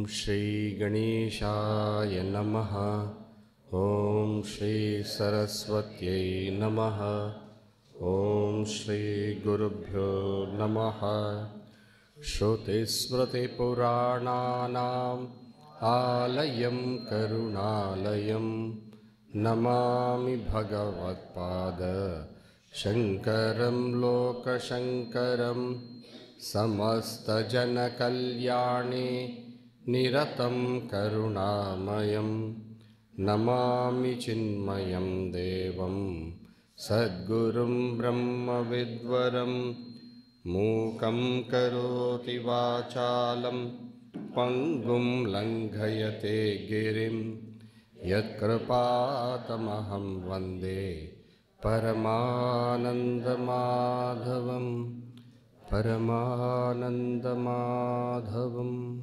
Shri Ganeshaya Namaha. Om Shri Saraswatyai Namaha. Om Shri Gurubhyo Namaha. Shruti Smriti Purananam Alayam Karunalayam Namami Bhagavad Pada Shankaram Loka Shankaram Samasta Jana Kalyani Niratam Karunamayam Namami Chinmayam Devam Sadgurum Brahma Vidvaram Mukam Karoti Vachalam Pangum Langhayate Girim Yat Kripatamaham Vande Paramananda Madhavam Paramananda Madhavam.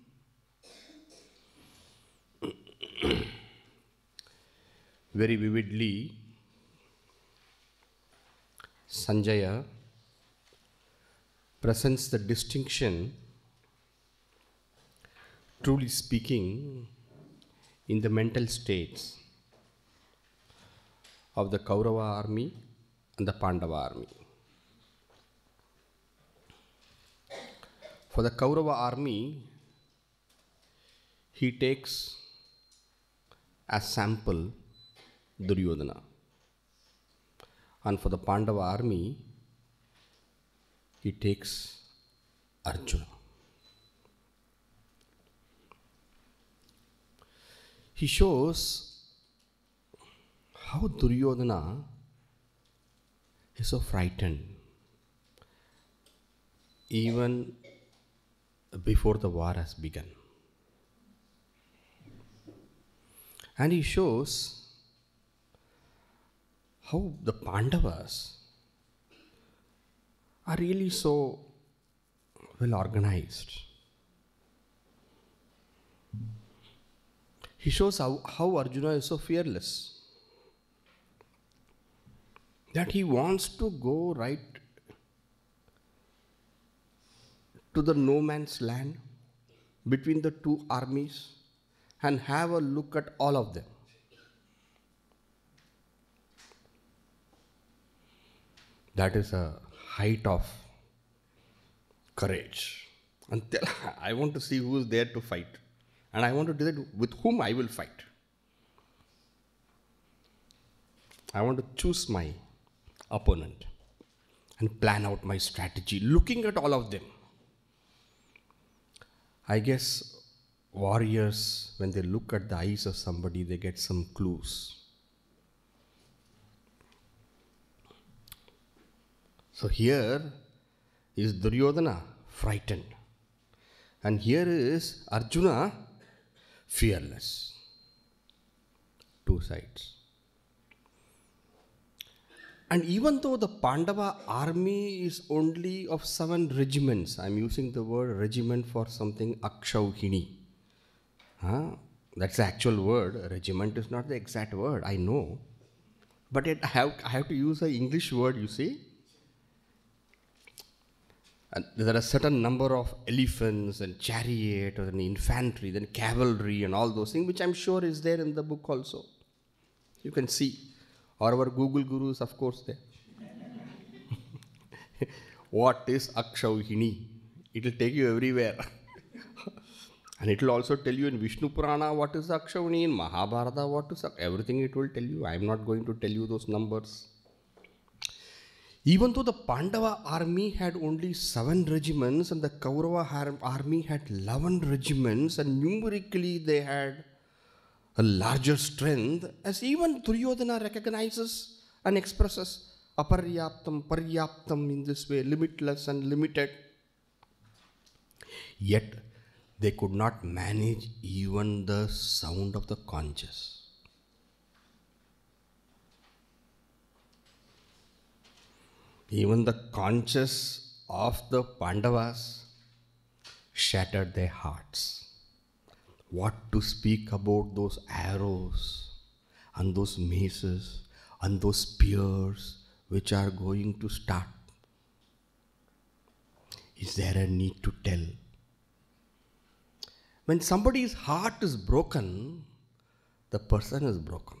Very vividly, Sanjaya presents the distinction, truly speaking, in the mental states of the Kaurava army and the Pandava army. For the Kaurava army, he takes as sample Duryodhana. And for the Pandava army, he takes Arjuna. He shows how Duryodhana is so frightened even before the war has begun. And he shows how the Pandavas are really so well organized. He shows how Arjuna is so fearless, that he wants to go right to the no man's land between the two armies and have a look at all of them. That is a height of courage. And I want to see who is there to fight. And I want to decide with whom I will fight. I want to choose my opponent and plan out my strategy, looking at all of them. I guess warriors, when they look at the eyes of somebody, they get some clues. So here is Duryodhana frightened, and here is Arjuna fearless. Two sides. And even though the Pandava army is only of 7 regiments, I am using the word regiment for something akshauhini. That's the actual word. Regiment is not the exact word, I know. But yet I have to use an English word, you see. And there are a certain number of elephants and chariot and infantry, then cavalry and all those things, which I'm sure is there in the book also. You can see. Or our Google gurus, of course, there. What is Akshauhini? It will take you everywhere. And it will also tell you in Vishnu Purana what is Akshauhini, in Mahabharata what is everything it will tell you. I am not going to tell you those numbers. Even though the Pandava army had only 7 regiments and the Kaurava army had 11 regiments, and numerically they had a larger strength, as even Duryodhana recognizes and expresses aparyaptam, paryaptam in this way, limitless and limited. Yet they could not manage even the sound of the conches. Even the conches of the Pandavas shattered their hearts. What to speak about those arrows and those maces and those spears which are going to start? Is there a need to tell? when somebody's heart is broken, the person is broken.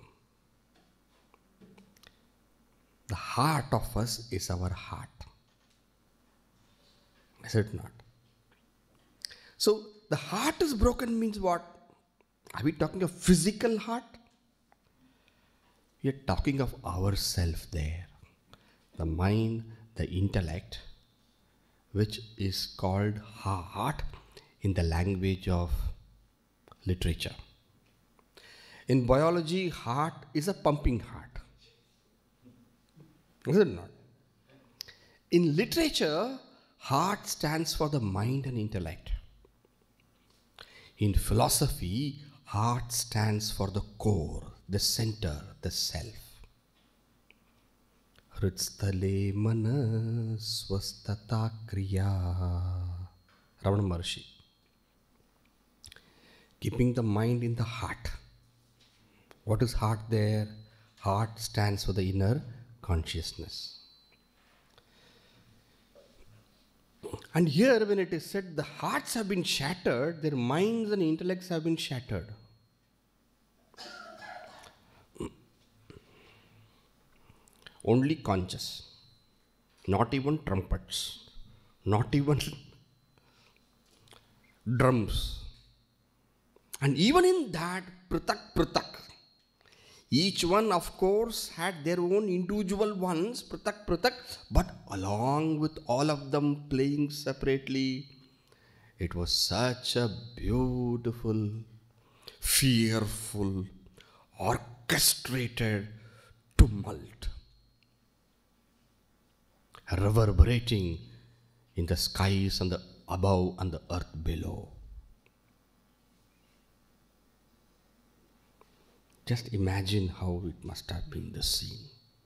The heart of us is our heart. Is it not? So, the heart is broken means what? Are we talking of physical heart? We are talking of ourself there. The mind, the intellect, which is called heart in the language of literature. In biology, heart is a pumping heart. Is it not? In literature, heart stands for the mind and intellect. In philosophy, heart stands for the core, the center, the self. Hritstale mana swastata kriya. Ramana Maharshi. Keeping the mind in the heart. What is heart there? Heart stands for the inner consciousness. And here when it is said the hearts have been shattered, their minds and intellects have been shattered. Only conscious. Not even trumpets. Not even drums. And even in that, pratak. Each one, of course, had their own individual ones, pratak, but along with all of them playing separately, it was such a beautiful, fearful, orchestrated tumult, reverberating in the skies and the above and the earth below. Just imagine how it must have been the scene.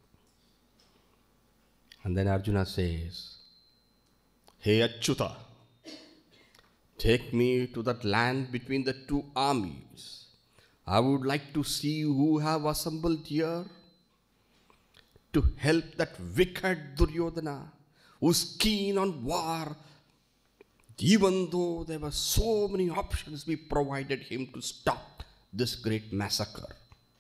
And then Arjuna says, "Hey Achyuta, take me to that land between the two armies. I would like to see who have assembled here to help that wicked Duryodhana, who's keen on war, even though there were so many options we provided him to stop this great massacre.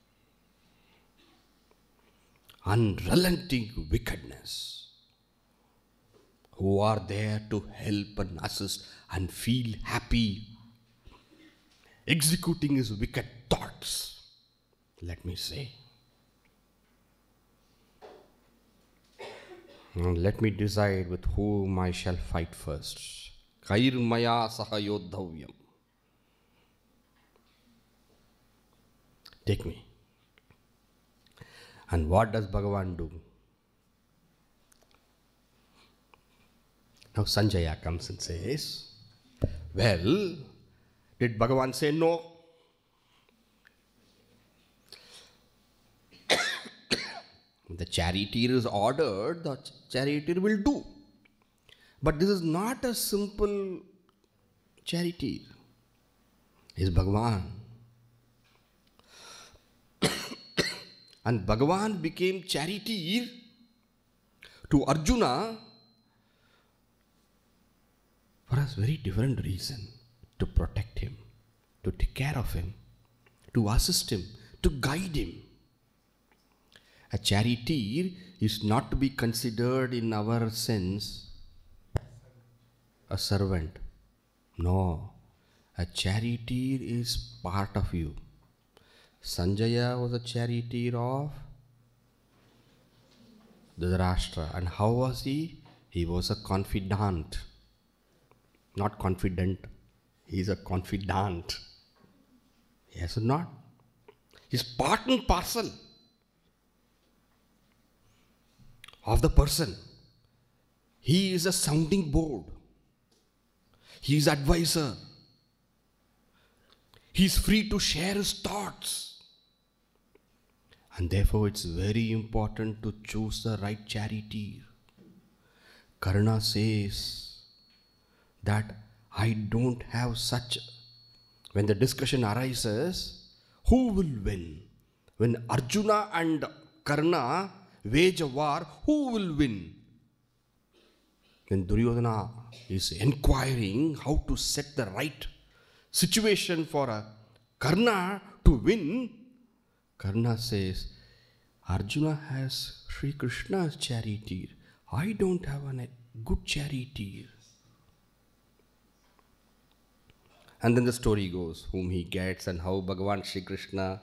Unrelenting wickedness, who are there to help and assist and feel happy, executing his wicked thoughts, let me say. And let me decide with whom I shall fight first. Chinmaya sahayodhavyam. Take me." And what does Bhagavan do? Now Sanjaya comes and says, "Well, did Bhagavan say no?" The charioteer is ordered, the charioteer will do. But this is not a simple charioteer. He is Bhagavan. And Bhagavan became charioteer to Arjuna for a very different reason. To protect him, to take care of him, to assist him, to guide him. A charioteer is not to be considered in our sense a servant. No, a charioteer is part of you. Sanjaya was a charioteer of Dhritarashtra. And how was he? He was a confidant. Not confident. He is a confidant. Yes or not? He is part and parcel of the person. He is a sounding board. He is advisor. He is free to share his thoughts. And therefore it's very important to choose the right charioteer. Karna says that I don't have such. When the discussion arises, who will win? When Arjuna and Karna wage a war, who will win? When Duryodhana is inquiring how to set the right situation for a Karna to win, Karna says, Arjuna has Sri Krishna's charioteer. I don't have a good charioteer. And then the story goes, whom he gets and how Bhagavan Sri Krishna,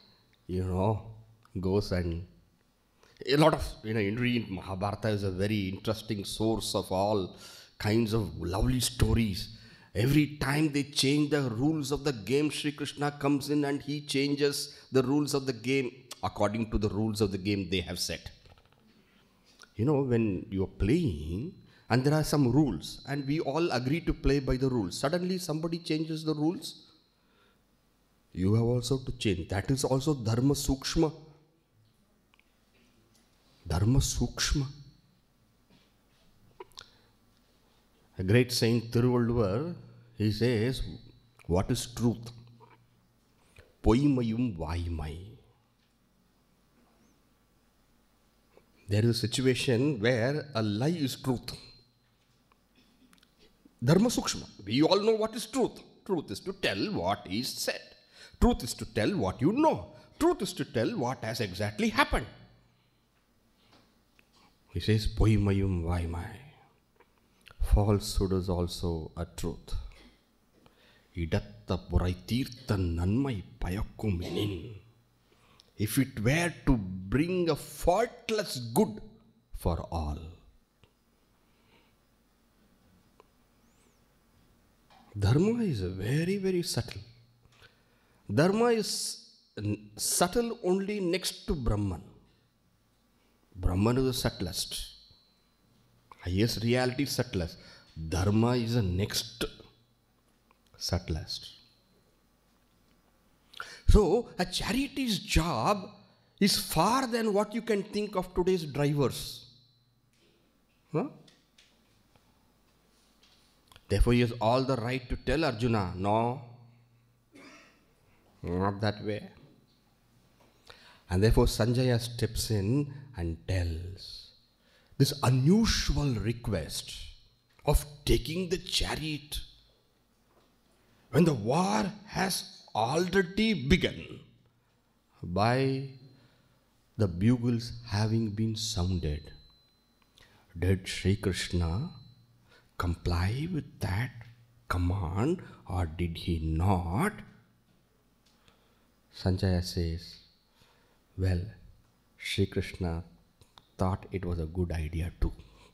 goes and a lot of, in Mahabharata is a very interesting source of all kinds of lovely stories. Every time they change the rules of the game, Sri Krishna comes in and he changes the rules of the game according to the rules of the game they have set. When you are playing and there are some rules and we all agree to play by the rules, suddenly somebody changes the rules, you have also to change. That is also Dharma Sukshma. Dharma Sukshma. A great saint Thiruvalluvar, he says, what is truth? Poimayum vaimai. There is a situation where a lie is truth. Dharma Sukshma. We all know what is truth. Truth is to tell what is said. Truth is to tell what you know. Truth is to tell what has exactly happened. He says, Poimayum vaimai. Falsehood is also a truth. Idatta puraitirtha nanmai payakkuminin. If it were to bring a faultless good for all. Dharma is very, very subtle. Dharma is subtle only next to Brahman. Brahman is the subtlest. Highest reality subtlest. Dharma is the next subtlest. So, a charity's job is far than what you can think of today's drivers. Huh? Therefore, he has all the right to tell Arjuna, no, not that way. And therefore, Sanjaya steps in and tells this unusual request of taking the chariot when the war has already begun by the bugles having been sounded. Did Sri Krishna comply with that command or did he not? Sanjaya says, well, Sri Krishna thought it was a good idea too.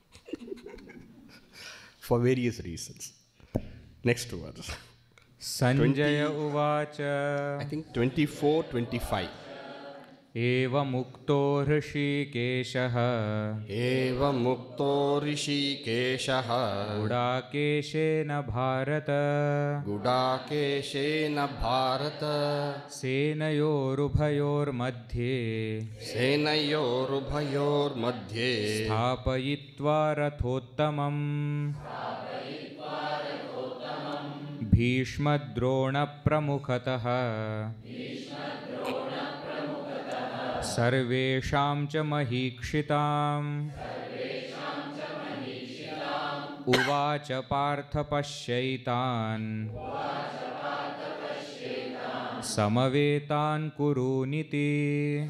For various reasons. Next verse. Sanjaya uvacha. I think 24, 25. Eva mukto hrishikeshaha. Eva mukto rishikeshaha. Gudakeshena bharata. Gudakeshena bharata. Senayorubhayor madhye. Senayorubhayor madhye. Sthapayitva rathottamam. Bhishmadrona pramukhatah. Sarvesham cha mahīkshitam. Uvacha partha pashyaitan. Samavetan kuruniti.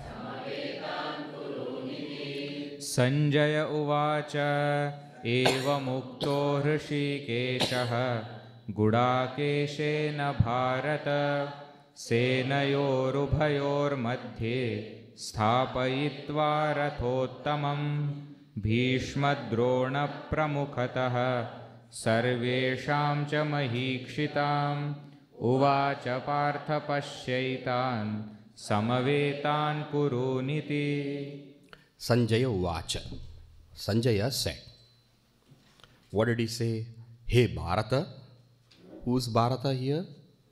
Sanjaya uvacha. Eva mukto hrishikeshaha. Gudakeshena bharata. Senayorubhayor madhye. Sthapayitva rathottamam. Bhishmadrona pramukhatah. Sarvesham cha mahīkshitam. Uvacha partha pashyaitan. Samavetan kuruniti. Sanjaya uvacha. Sanjaya said. What did he say? Hey Bharata. Who's Bharata here?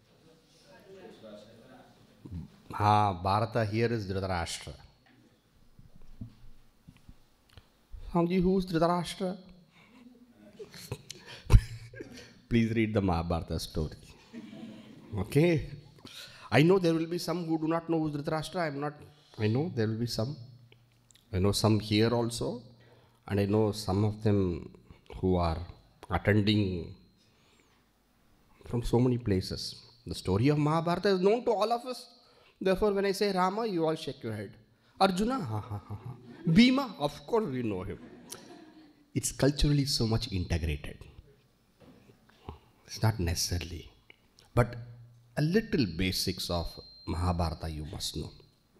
Bharata here is Dhritarashtra. Swamiji, who's Dhritarashtra? Please read the Mahabharata story. Okay? I know there will be some who do not know who's Dhritarashtra. I know there will be some. I know some here also. And I know some of them who are attending from so many places. The story of Mahabharata is known to all of us. Therefore, when I say Rama, you all shake your head. Arjuna, ha ha ha ha. Bhima, of course we know him. It's culturally so much integrated. It's not necessarily. But a little basics of Mahabharata you must know.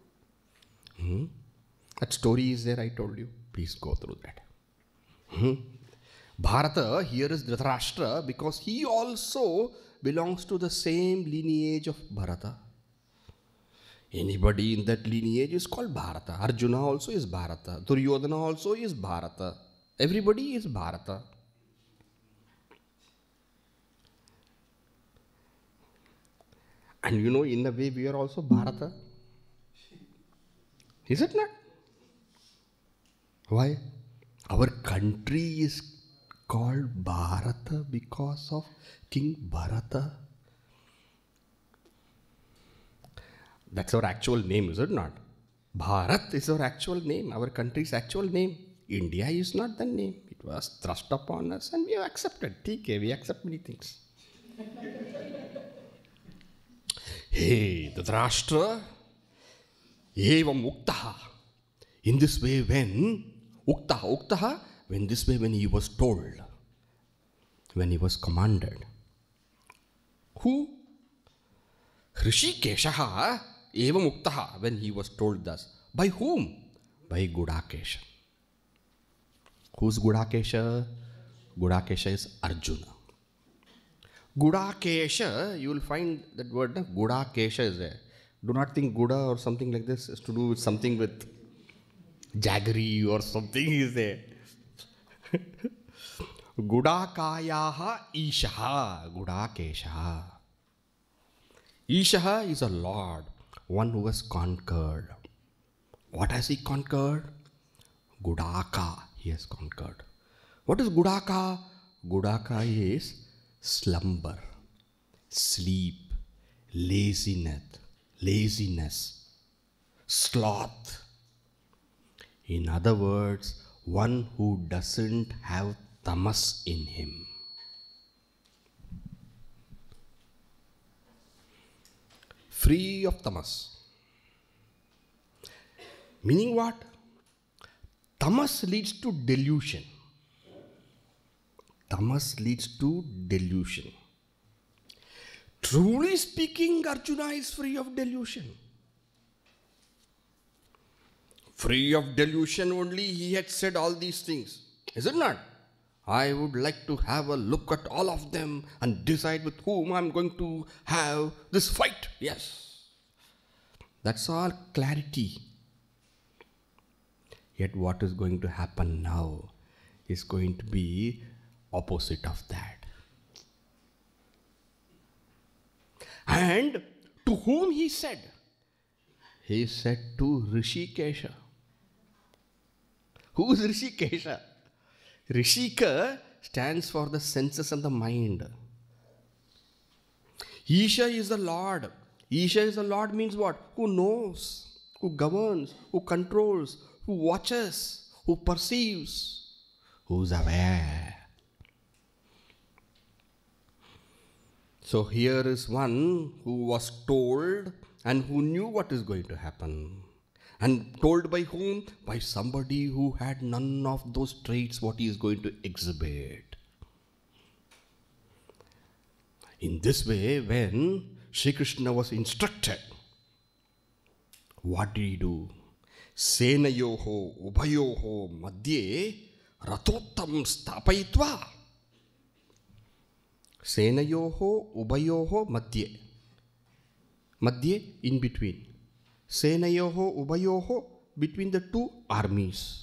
That story is there, I told you. Please go through that. Bharata here is Dhritarashtra because he also belongs to the same lineage of Bharata. Anybody in that lineage is called Bharata. Arjuna also is Bharata. Duryodhana also is Bharata. Everybody is Bharata. And you know, in a way, we are also Bharata. Is it not? Why? Our country is called Bharata because of King Bharata. That's our actual name, is it not? Bharat is our actual name, our country's actual name. India is not the name. It was thrust upon us and we have accepted. TK, we accept many things. Hey, Dhritarashtra, evam uktaha. In this way, when uktaha, when this way, when he was told, when he was commanded. Who? Hrishikeshaha evam uktaha, when he was told thus. By whom? By Gudakesha. Who's Gudakesha? Gudakesha is Arjuna. Gudakesha, you will find that word, Gudakesha is there. Do not think Guda or something like this is to do with something with jaggery or something is there. Gudakayaha Ishaha, Gudakesha. Ishaha is a Lord, one who has conquered. What has he conquered? Gudaka, he has conquered. What is Gudaka? Gudaka is slumber, sleep, laziness, sloth. In other words, one who doesn't have tamas in him. Free of tamas. Meaning what? Tamas leads to delusion. Tamas leads to delusion. Truly speaking, Arjuna is free of delusion. Free of delusion only he had said all these things. Is it not? I would like to have a look at all of them and decide with whom I'm going to have this fight. Yes. That's all clarity. Yet what is going to happen now is going to be opposite of that. And to whom he said? He said to Rishikesha. Who is Rishikesha? Rishika stands for the senses and the mind. Isha is the Lord. Isha is the Lord means what? Who knows, who governs, who controls, who watches, who perceives, who is aware. So here is one who was told and who knew what is going to happen. And told by whom? By somebody who had none of those traits what he is going to exhibit. In this way, when Sri Krishna was instructed, what did he do? Senayoho ubayoho madhye ratottam stapayitva. Senayoho ubayoho madhye. Madhye, in between. Senayoho ubayoho, between the two armies.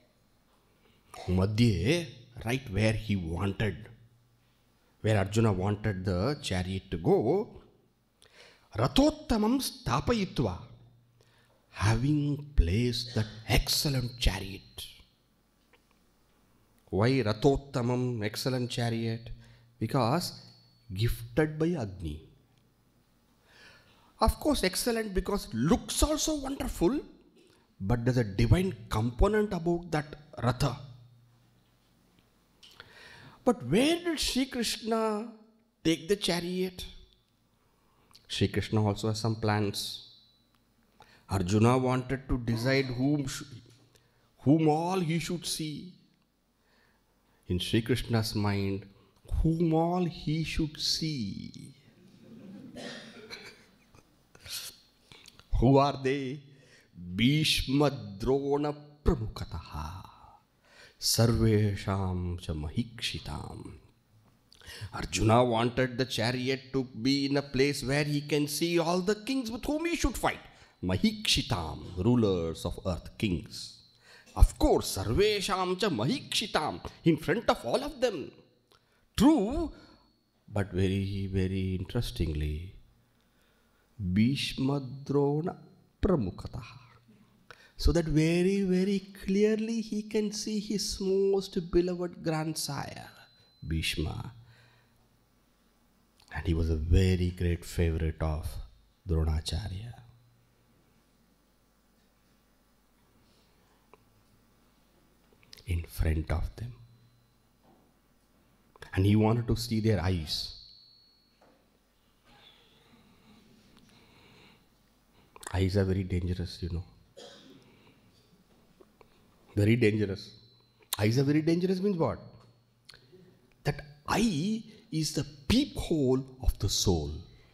Madhye, right where he wanted, where Arjuna wanted the chariot to go. Ratottamam stapayitva, having placed that excellent chariot. Why Ratottamam, excellent chariot? Because gifted by Agni. Of course, excellent because looks also wonderful, but there's a divine component about that Ratha. But where did Sri Krishna take the chariot? Shri Krishna also has some plans. Arjuna wanted to decide whom all he should see. In Shri Krishna's mind, whom all he should see. Who are they? Bhishma Drona Pramukataha Sarvesham cha Mahikshitam. Arjuna wanted the chariot to be in a place where he can see all the kings with whom he should fight. Mahikshitam, rulers of earth, kings. Of course, Sarvesham cha Mahikshitam, in front of all of them. True, but very, very interestingly, Bhishma Drona Pramukataha. So that very, very clearly he can see his most beloved grandsire, Bhishma. And he was a very great favorite of Dronacharya. In front of them. And he wanted to see their eyes. Eyes are very dangerous, you know. Very dangerous. Eyes are very dangerous means what? That eye is the peephole of the soul.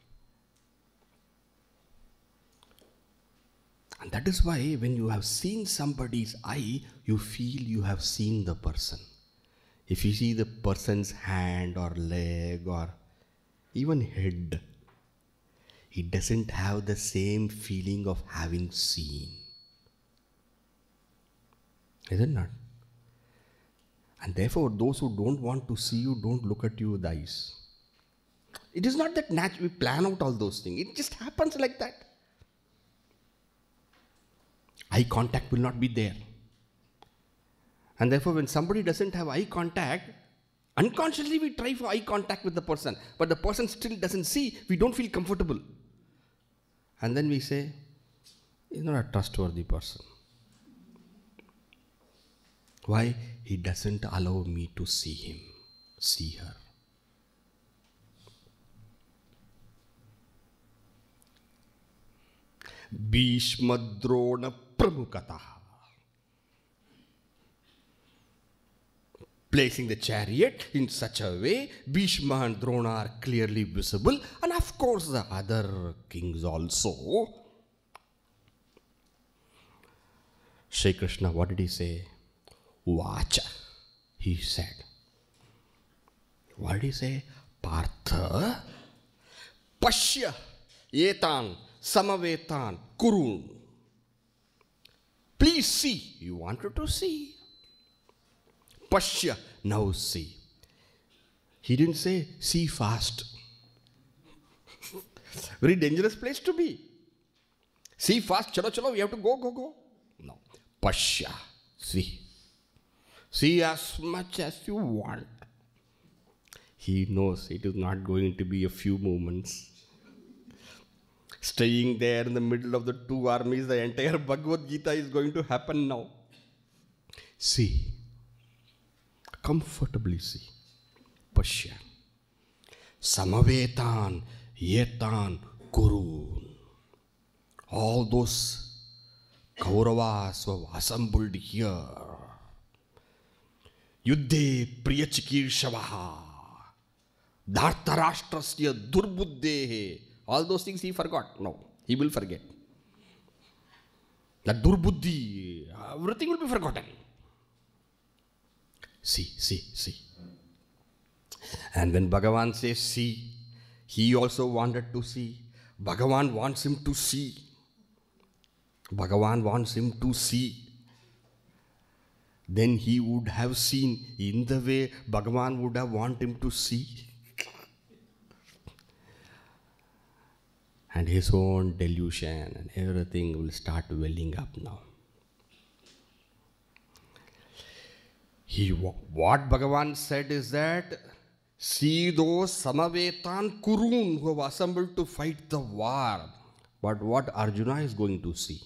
And that is why when you have seen somebody's eye, you feel you have seen the person. If you see the person's hand or leg or even head, it doesn't have the same feeling of having seen. Is it not? And therefore, those who don't want to see you, don't look at you with eyes. It is not that we plan out all those things. It just happens like that. Eye contact will not be there. And therefore, when somebody doesn't have eye contact, unconsciously we try for eye contact with the person, but the person still doesn't see, we don't feel comfortable. And then we say, he's not a trustworthy person. Why? He doesn't allow me to see him, see her. Bhishma Drona Pramukataha. Placing the chariot in such a way, Bhishma and Drona are clearly visible, and of course the other kings also. Shri Krishna, what did he say? Vacha, he said. What did he say? Partha, Pashya, Etan, Samavetan, Kurun. Please see. You wanted to see. Pashya, now see. He didn't say, see fast. Very dangerous place to be. See fast, chalo, chalo, we have to go. No. Pashya, see. See as much as you want. He knows it is not going to be a few moments. Staying there in the middle of the two armies, the entire Bhagavad Gita is going to happen now. See. Comfortably see. Pashya. Samavetan, Yetan, Kurun. All those Kauravas were assembled here. Yuddhe Priyachikirsavaha. Dhartarashtrasya Durbuddhehe. All those things he forgot. No, he will forget. That Durbuddhi, everything will be forgotten. See. And when Bhagavan says see, he also wanted to see. Bhagavan wants him to see. Bhagavan wants him to see. Then he would have seen in the way Bhagavan would have wanted him to see. And his own delusion and everything will start welling up now. What Bhagavan said is that, see those Samavetan Kurun who have assembled to fight the war. But what Arjuna is going to see?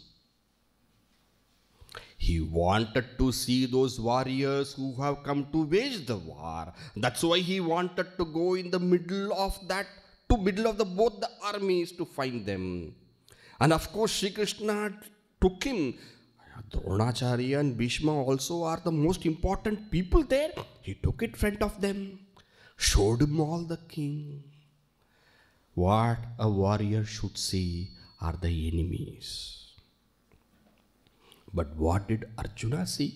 He wanted to see those warriors who have come to wage the war. That's why he wanted to go in the middle of that to middle of both the armies to find them. And of course, Sri Krishna took him. Dronacharya and Bhishma also are the most important people there. He took it in front of them, showed him all the king. What a warrior should see are the enemies. But what did Arjuna see?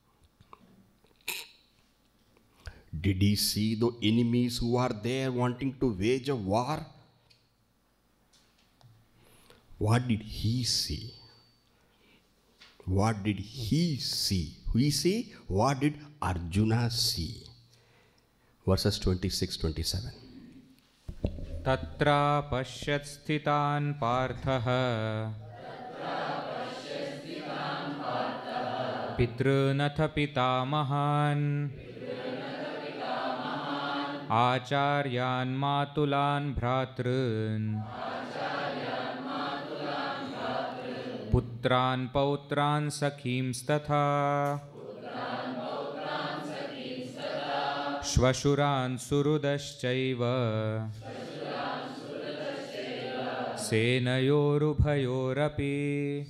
Did he see the enemies who are there wanting to wage a war? What did he see? What did he see? We see, what did Arjuna see? Verses 26-27. Tatra pashyat sthitan parthaha pitrunatha pitamahan acharyan matulan bhratrun putran pautran sakhims-tatha shvashuran surudaschaiva senayorubhayorapi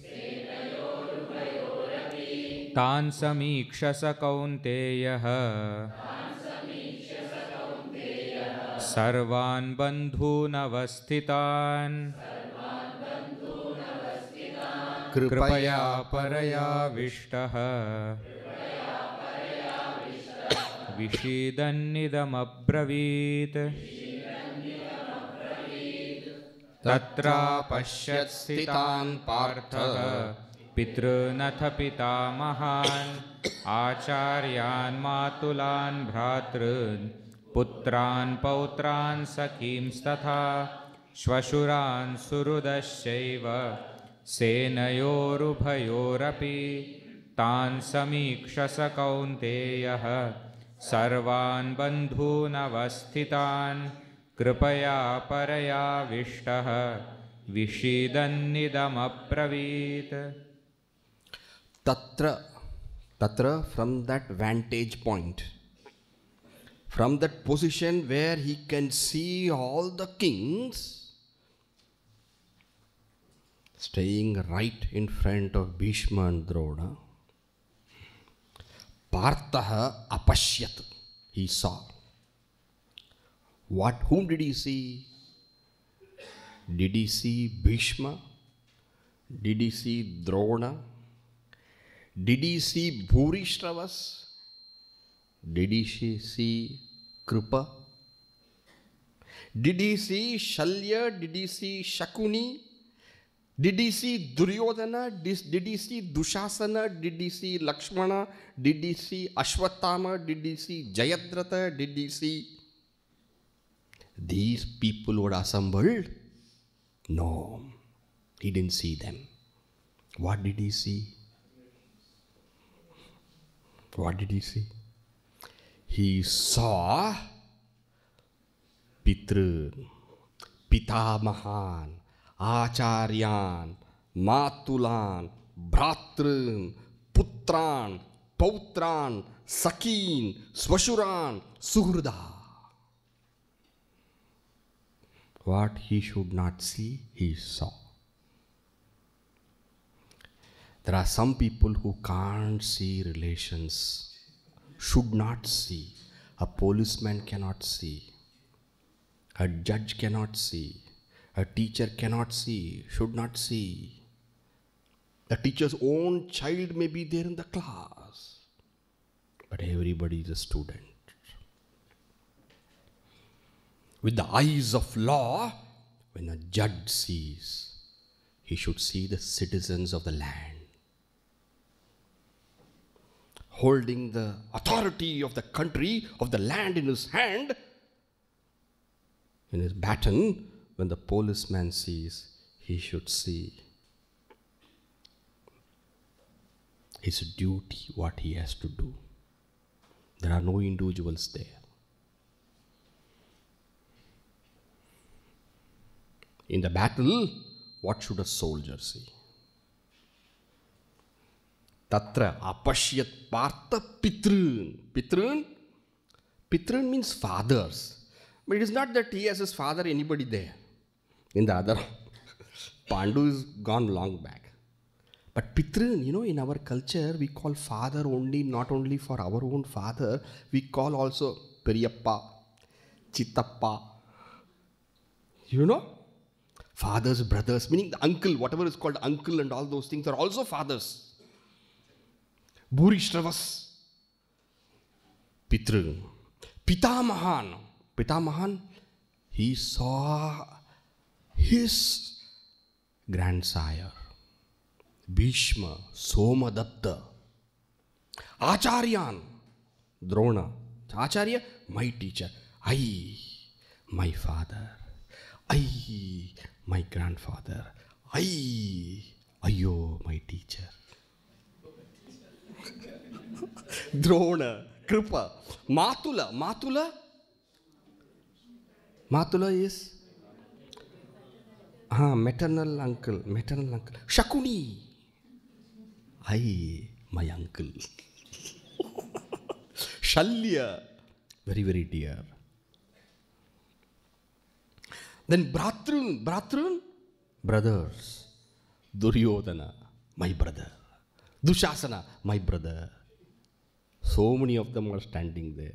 tan samikshasa kaunteyah sarvan bandhun avasthitan कृपया परयाविष्टः विषीदन्निदमब्रवीत् तत्रापश्यत् स्थितान् पार्थः पितॄनथ पितामहान् आचार्यान् मातुलान् भ्रातॄन् पुत्रान् पौत्रान् सखींस्तथा श्वशुरान् सुहृदश्चैव सेनयोरुभयोरपि तान् समीक्षस कौन्तेयः सर्वान् बन्धूनवस्थितान् कृपया परयाविष्टः विषीदन्निदमब्रवीत्. Tatra from that vantage point, from that position where he can see all the kings staying right in front of Bhishma and Drona, Parthaha apashyat, he saw. Whom did he see? Did he see Bhishma? Did he see Drona? Did he see Bhurishravas? Did he see Kripa? Did he see Shalya? Did he see Shakuni? Did he see Duryodhana? Did he see Dushasana? Did he see Lakshmana? Did he see Ashwatthama? Did he see Jayadratha? Did he see these people who were assembled? No, he didn't see them. What did he see? What did he see? He saw Pitrun, Pitamahan, Acharyan, Matulan, Bhratrun, Putran, Pautran, Sakin, Swashuran, Suhrda. What he should not see, he saw. There are some people who can't see relations, should not see. A policeman cannot see. A judge cannot see. A teacher cannot see, should not see. The teacher's own child may be there in the class, but everybody is a student. With the eyes of law, when a judge sees, he should see the citizens of the land, holding the authority of the country, of the land in his hand, in his baton. When the policeman sees, he should see his duty, what he has to do. There are no individuals there. In the battle, what should a soldier see? Tatra apashyat partha pitrun. Pitrun means fathers. But it is not that he has his father, anybody there. In the other, Pandu is gone long back. But Pitrun, in our culture, we call father only, not only for our own father, we call also Periyappa, Chittappa. Fathers, brothers, meaning the uncle, whatever is called uncle and all those things are also fathers. Bhurishravas, Pitrun. Pitamahan, he saw his grandsire. Bhishma, Somadatta, Acharyan, Drona. Acharya, my teacher. I, my father. I, my grandfather. Ayo, my teacher. Drona, Kripa. Matula is maternal uncle. Shakuni. My uncle. Shalya, very, very dear. Then Bhratrun, brothers. Duryodhana, my brother. Dushasana, my brother. So many of them are standing there.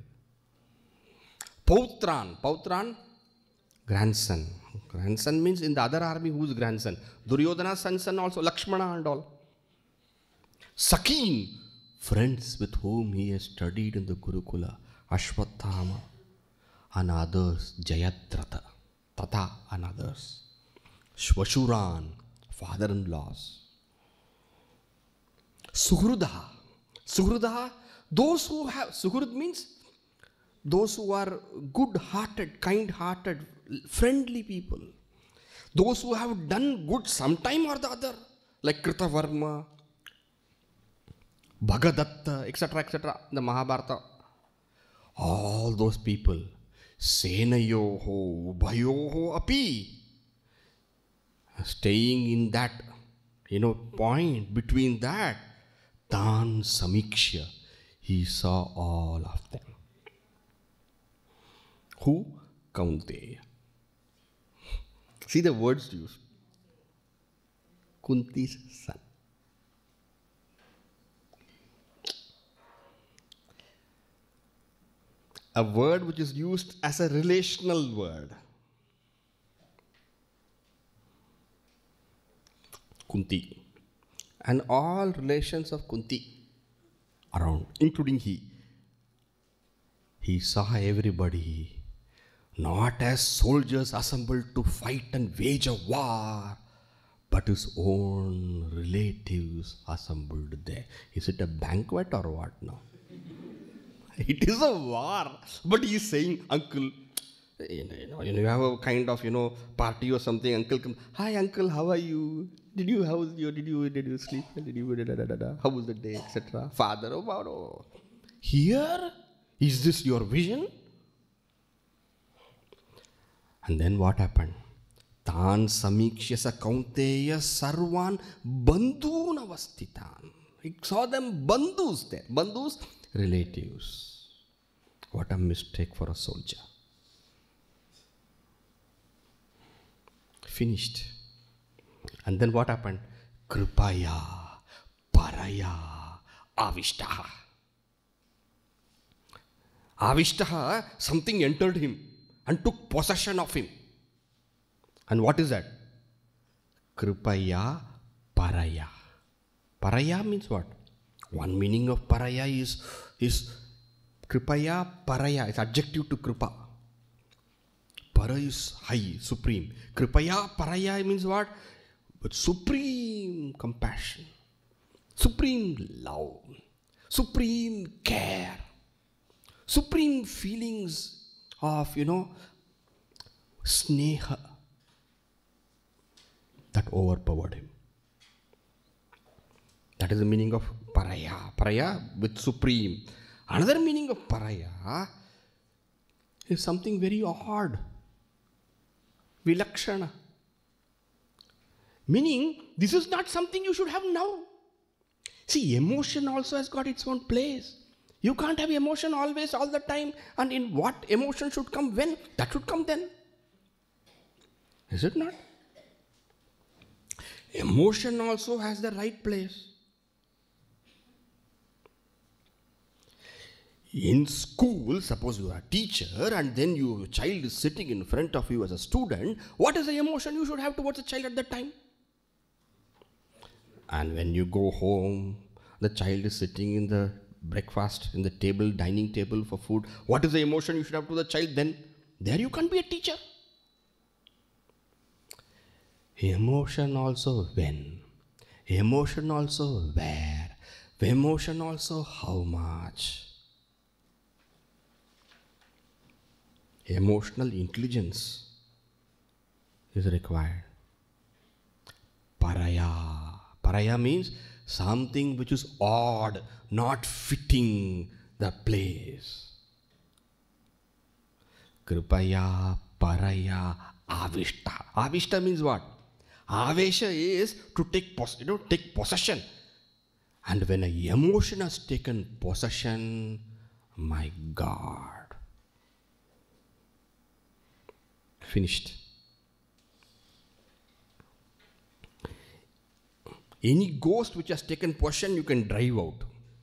Pautran, grandson. Grandson means in the other army, whose grandson? Duryodhana's son also, Lakshmana and all. Sakin, friends with whom he has studied in the Gurukula. Ashwatthama and others. Jayadratha, Tata and others. Shvashuran, father-in-laws. Suhrudaha, those who have, Suhrud means those who are good-hearted, kind-hearted, friendly people. Those who have done good sometime or the other, like Kritavarma, Bhagadatta, etc., the Mahabharata. All those people, Senayoho, Ubhayoho api, staying in that, point between that, Tan Samiksha, he saw all of them. Who? Kaunteya. See the words used. Kunti's son. A word which is used as a relational word. Kunti. And all relations of Kunti around, including he. He saw everybody not as soldiers assembled to fight and wage a war, but his own relatives assembled there. Is it a banquet or what now? It is a war. But he is saying, uncle, you have a kind of, party or something, uncle comes, hi uncle, how are you? Did you sleep? How was the day, etc. Father, oh. Here, is this your vision? And then what happened? Tan samikshasa kaunteya sarvan bandhunavastitan. He saw them bandhus there. Bandhus, relatives. What a mistake for a soldier. Finished. And then what happened? Kripaya, paraya, avishtaha. Avishtaha, something entered him and took possession of him. And what is that? Kripaya, paraya. Paraya means what? One meaning of paraya is kripaya, paraya. It's adjective to kripa. Para is high, supreme. Kripaya, paraya means what? But supreme compassion, supreme love, supreme care, supreme feelings of, sneha that overpowered him. That is the meaning of paraya. Paraya with supreme. Another meaning of paraya is something very odd. Vilakshana. Meaning, this is not something you should have now. See, emotion also has got its own place. You can't have emotion always, all the time. And in what emotion should come when? That should come then. Is it not? Emotion also has the right place. In school, suppose you are a teacher and then your child is sitting in front of you as a student, what is the emotion you should have towards the child at that time? And when you go home, the child is sitting in the breakfast, in the table, dining table for food. What is the emotion you should have to the child then? There you can't be a teacher. Emotion also when, emotion also where, emotion also how much. Emotional intelligence is required. Paraya. Paraya means something which is odd, not fitting the place. Kripaya, paraya, avishta. Avishta means what? Avesha is to take possession. And when an emotion has taken possession, my God, finished. Any ghost which has taken possession, you can drive out.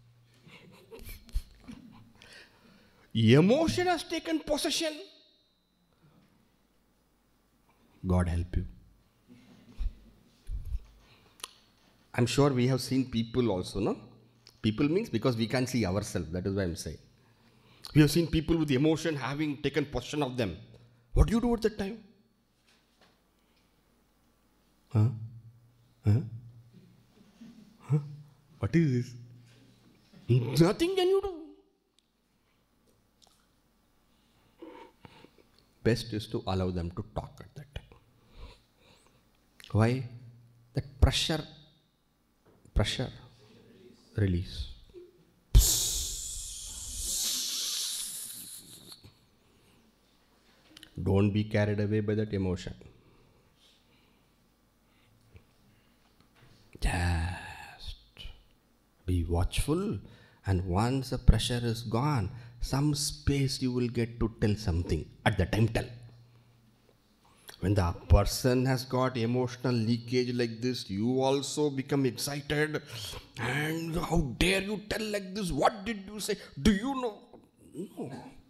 Emotion has taken possession. God help you. I'm sure we have seen people also, no? People means because we can't see ourselves. That is why I'm saying. We have seen people with emotion having taken possession of them. What do you do at that time? Huh? Huh? Huh? What is this? Nothing can you do. Best is to allow them to talk at that time. Why? That pressure, release. Don't be carried away by that emotion. Just be watchful, and once the pressure is gone, some space you will get to tell something. At the time, tell. When the person has got emotional leakage like this, you also become excited. And how dare you tell like this? What did you say? Do you know? No.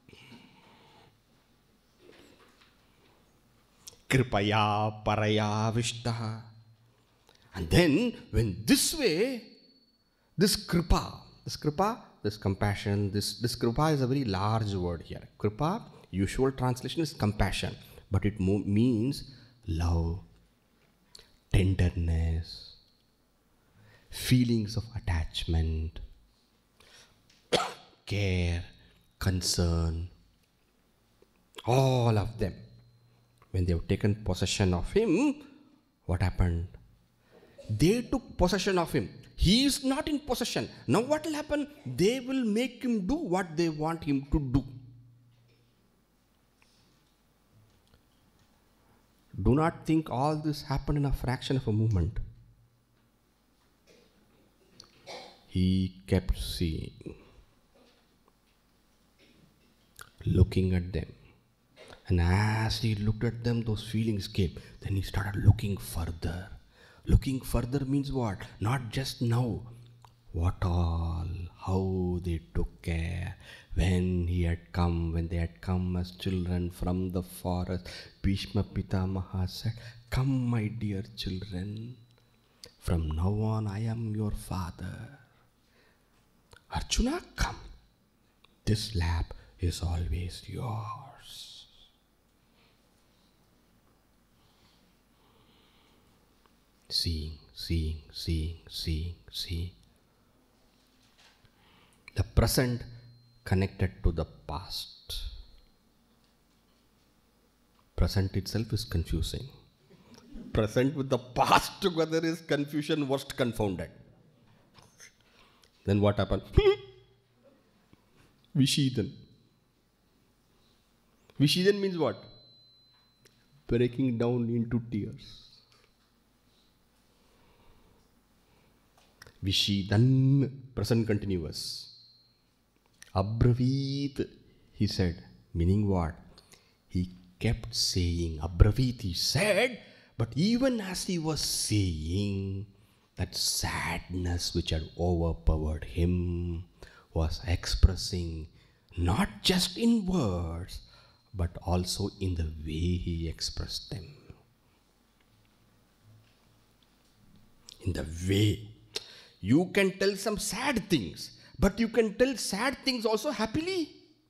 Kripaya, paraya, vishtaha. And then, when this way, this kripa, this compassion, this kripa is a very large word here. Kripa, usual translation is compassion. But it means love, tenderness, feelings of attachment, care, concern, all of them. When they have taken possession of him, what happened? They took possession of him. He is not in possession. Now what will happen? They will make him do what they want him to do. Do not think all this happened in a fraction of a moment. He kept seeing, looking at them. And as he looked at them, those feelings came. Then he started looking further. Looking further means what? Not just now. What all, how they took care. When they had come as children from the forest, Bhishma Pitamaha said, "Come, my dear children. From now on, I am your father. Arjuna, come. This lap is always yours." Seeing. The present connected to the past. Present itself is confusing. Present with the past together is confusion worst confounded. Then what happened? Vishidan. Vishidan means what? Breaking down into tears. Vishidan, present continuous. Abravit, he said. Meaning what? He kept saying, Abravit, he said, but even as he was saying, that sadness which had overpowered him was expressing not just in words, but also in the way he expressed them. In the way. You can tell some sad things, but you can tell sad things also happily.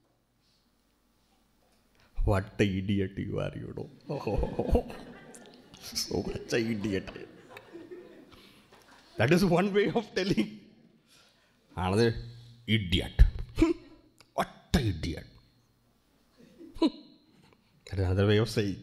What an idiot you are, you know. So much an idiot. That is one way of telling. Another, idiot. What an idiot. That is another way of saying.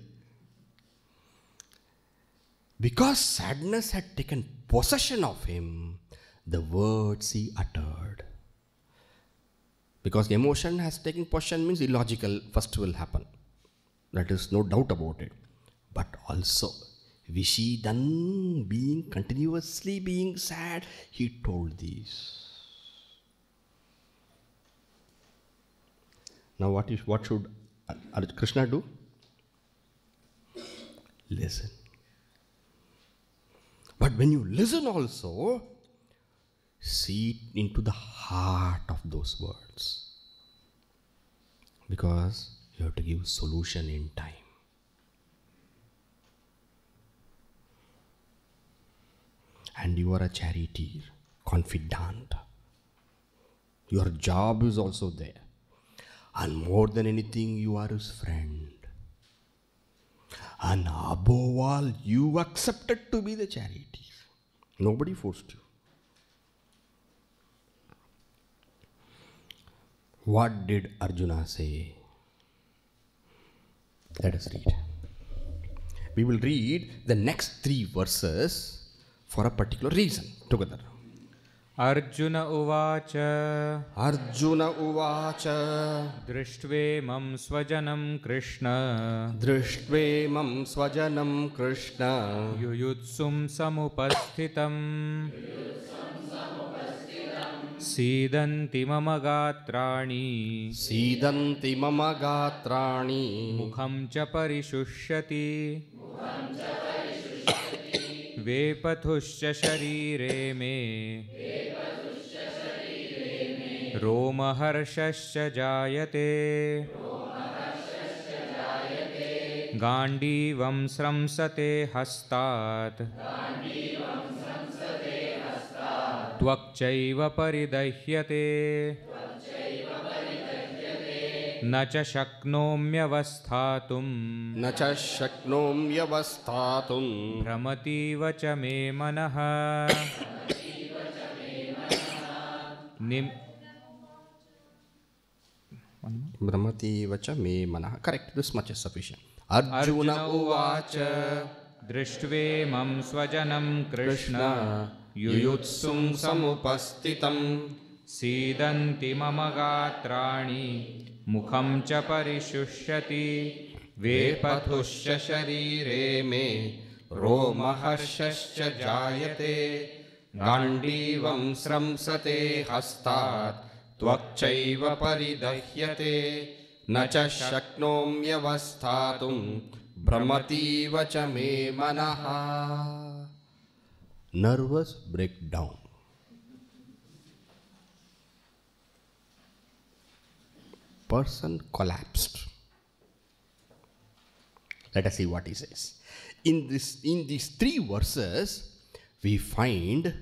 Because sadness had taken possession of him, the words he uttered. Because emotion has taken possession means illogical first will happen. That is no doubt about it. But also, Vishidan, continuously being sad, he told these. Now what should Krishna do? Listen. But when you listen also, see into the heart of those words. Because you have to give solution in time. And you are a charioteer, confidant. Your job is also there. And more than anything, you are his friend. And above all, you accepted to be the charioteer. Nobody forced you. What did Arjuna say? Let us read. We will read the next 3 verses for a particular reason together. Arjuna uvacha. Arjuna uvacha. Drishtve swajanam Krishna. Drishtve swajanam Krishna. Yuyutsum samupasthitam. Sidanti mama gatrani. Sidanti mama gatrani. Mukham cha parishushati. Vepathushya sharire me. Romaharshasya jayate. Gandivam sramsate hastat. Tvakchaiva paridahyate. Nacha shaknomyavasthatum. Nacha shaknomyavasthatum. Bhramati vacha me manaha. Bhramati vacha me manaha. Correct, this much is sufficient. Arjuna uvacha. Drishtve swajanam Krishna. Yuyutsum samupastitam. Sidanti mama gatrani. Mukham cha parishushati. Vepathushya sharire me. Romaharshasya jayate. Gandivam sramsate hastat. Tvakchaiva paridahyate. Nacha shaknomyavasthatum. Bhramati vacha me manaha. Nervous breakdown. Person collapsed. Let us see what he says. In these 3 verses, we find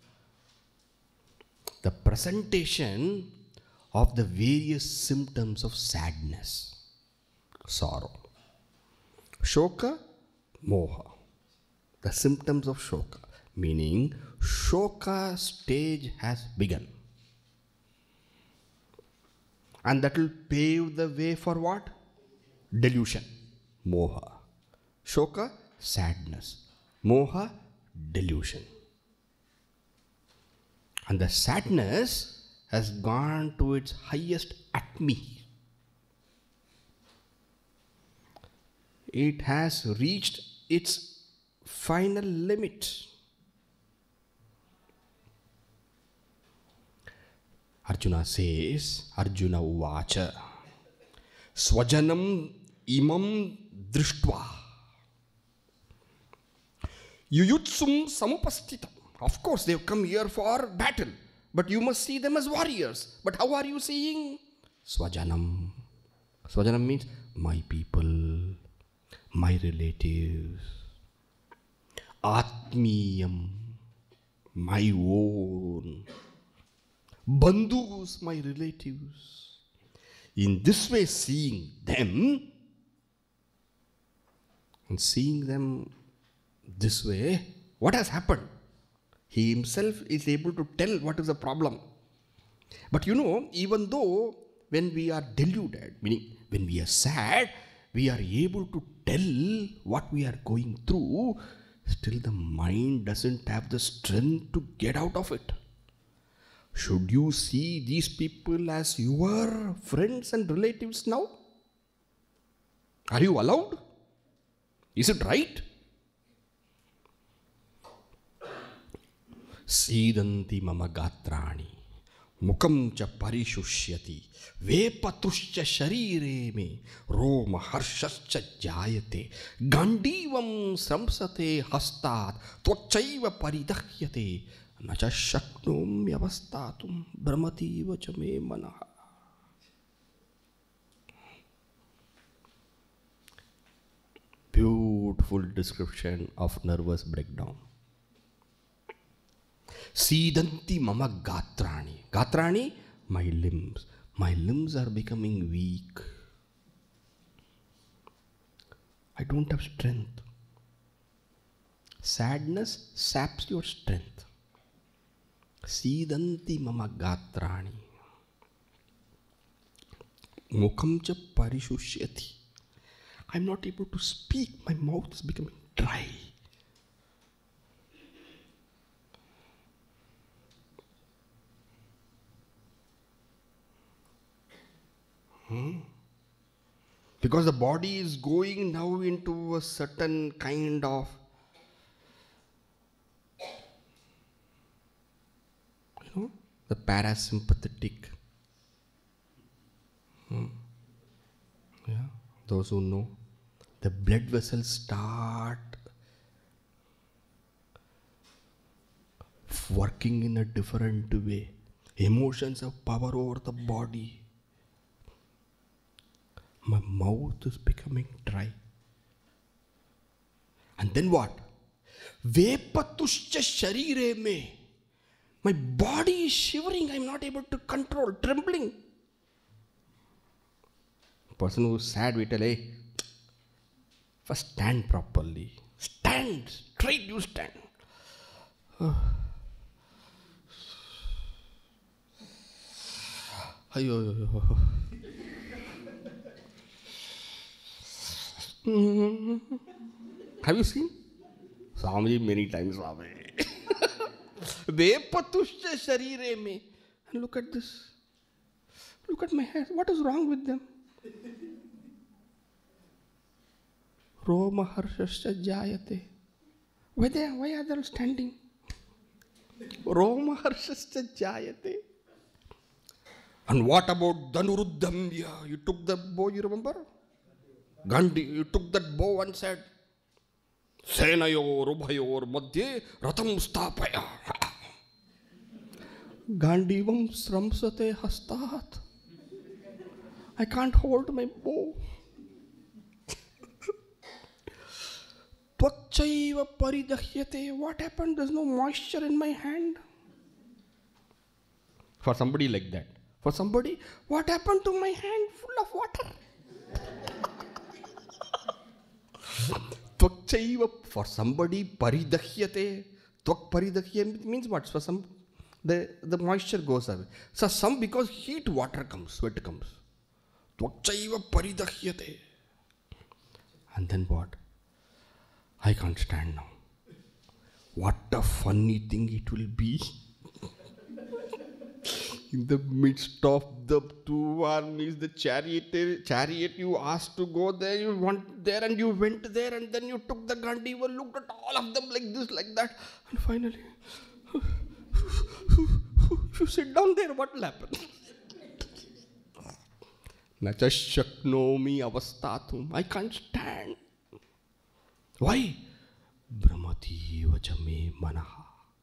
the presentation of the various symptoms of sadness, sorrow. Shoka, moha. The symptoms of shoka. Meaning, shoka stage has begun. And that will pave the way for what? Delusion. Moha. Shoka, sadness. Moha, delusion. And the sadness has gone to its highest acme. It has reached its final limit. Arjuna says, Arjuna uvacha, swajanam imam drishtva, yuyutsum samupastitam. Of course, they have come here for battle, but you must see them as warriors. But how are you seeing? Swajanam. Swajanam means my people, my relatives. Atmiyam, my own. Bandhus, my relatives. In this way, seeing them, and seeing them this way, what has happened? He himself is able to tell what is the problem. But you know, even though when we are deluded, meaning when we are sad, we are able to tell what we are going through, still the mind doesn't have the strength to get out of it. Should you see these people as your friends and relatives now? Are you allowed? Is it right? Sidanti mama gatrani, mukam cha parishusyati, vepatushcha sharire me, roma harshascha jayate, gandivam samsate hastat, tvachaiva paridahyate, nacha shaknum yavastatum, brahmativa cha me manaha. Beautiful description of nervous breakdown. Sidanti mama gatrani. Gatrani, my limbs. My limbs are becoming weak. I don't have strength. Sadness saps your strength. Sidanti mama gatrani. Mukam cha parishusyati. I'm not able to speak. My mouth is becoming dry. Because the body is going now into a certain kind of the parasympathetic. Yeah, those who know, the blood vessels start working in a different way. Emotions have power over the body. My mouth is becoming dry. And then what? Vepatuscha sharire me. My body is shivering. I am not able to control, trembling. Person who is sad, we tell, hey, first stand properly. Stand, straight you stand. Have you seen? Swami many times, Swami. Vepatuscha sharire me. And look at this. Look at my hair. What is wrong with them? Roma harshascha jayate. Why are they standing? Roma harshascha jayate. And what about Dhanuruddhamya? You took the bow, you remember? Gandhi, you took that bow and said, Senayor ubhayor madhye ratam stapaya. Gandivam sramsate hastat. I can't hold my bow. Tvachaiva paridahyate. What happened? There's no moisture in my hand. For somebody like that. For somebody, what happened to my hand full of water? Tvachaiva, for somebody, paridahyate. Tvak paridahyate means what? For some, the moisture goes away. So some, because heat, water comes, sweat comes. Tvachaiva paridahyate. And then what? I can't stand now. What a funny thing it will be. In the midst of the two armies, the chariot you asked to go there, you went there and you went there, and then you took the Gandhi, looked at all of them like this, like that, and finally, If you sit down there, what will happen? Nacha shaknomi avastatum. I can't stand. Why? Brahmati vachame manaha.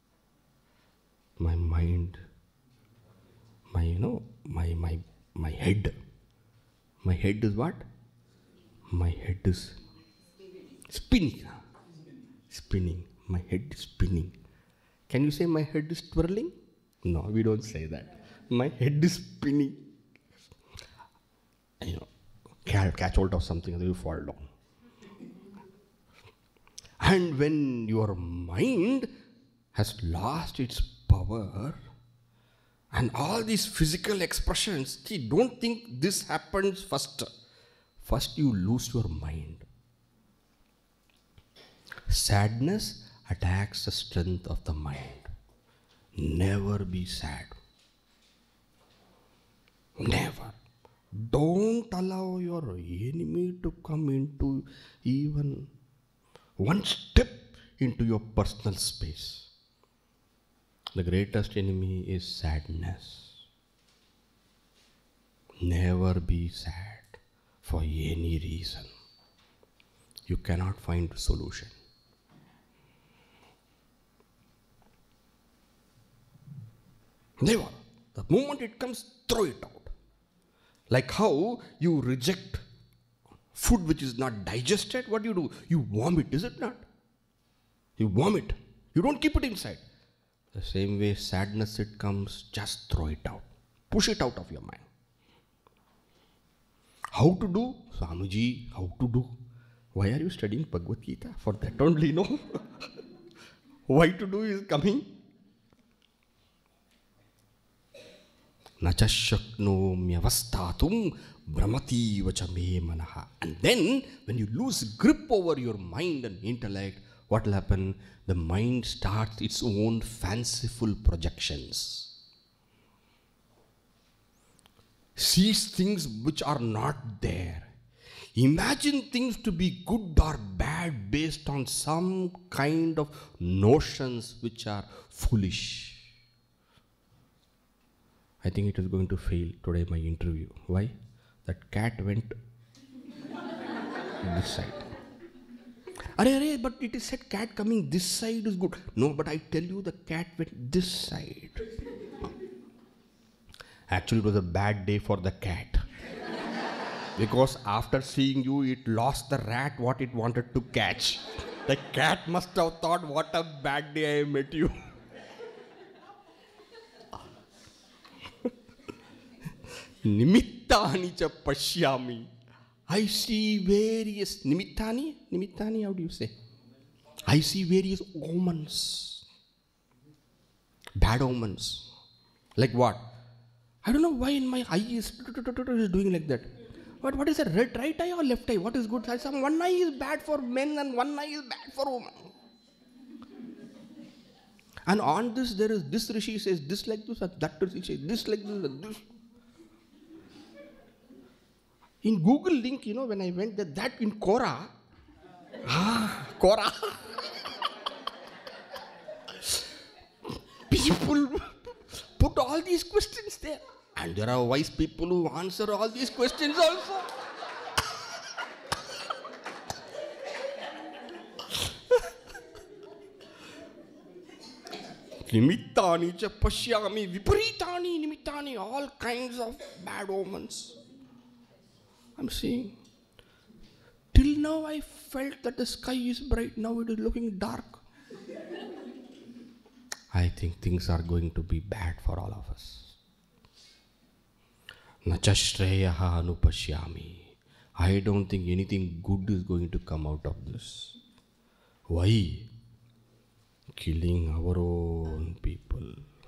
My mind, my head. My head is what? My head is spinning. Spinning. My head is spinning. Can you say my head is twirling? No, we don't say that. My head is spinning. Catch hold of something and you fall down. And when your mind has lost its power and all these physical expressions, see, don't think this happens first. First you lose your mind. Sadness attacks the strength of the mind. Never be sad. Never. Don't allow your enemy to come into even one step into your personal space. The greatest enemy is sadness. Never be sad for any reason. You cannot find a solution. Never. The moment it comes, throw it out. Like how you reject food which is not digested, what do? You vomit, is it not? You vomit. You don't keep it inside. The same way sadness it comes, just throw it out. Push it out of your mind. How to do? Swamiji, how to do? Why are you studying Bhagavad Gītā? For that only, no? Why to do is coming. Nacha shaknomyavastatum brahmati vachame manaha. And then, when you lose grip over your mind and intellect, what will happen? The mind starts its own fanciful projections. Sees things which are not there. Imagine things to be good or bad based on some kind of notions which are foolish. I think it is going to fail today, my interview. Why? That cat went this side. Arey, but it is said cat coming this side is good. No, but I tell you the cat went this side. Actually, it was a bad day for the cat. Because after seeing you, it lost the rat what it wanted to catch. The cat must have thought, what a bad day I met you. Nimittani cha pashyami. I see various nimittani, how do you say? I see various omens. Bad omens. Like what? I don't know why in my eye is doing like that. But what is a right eye or left eye? What is good? One eye is bad for men and one eye is bad for women. And on this there is this Rishi says this like this, and that Rishi says this like this and this. In Google link, when I went there, that in Quora. Quora. People put all these questions there. And there are wise people who answer all these questions also. Nimittani cha pashyami viparitani nimittani, all kinds of bad omens. I'm seeing. Till now I felt that the sky is bright, now it is looking dark. I think things are going to be bad for all of us. Nacha shreyaha anupashyami. I don't think anything good is going to come out of this. Why? Killing our own people.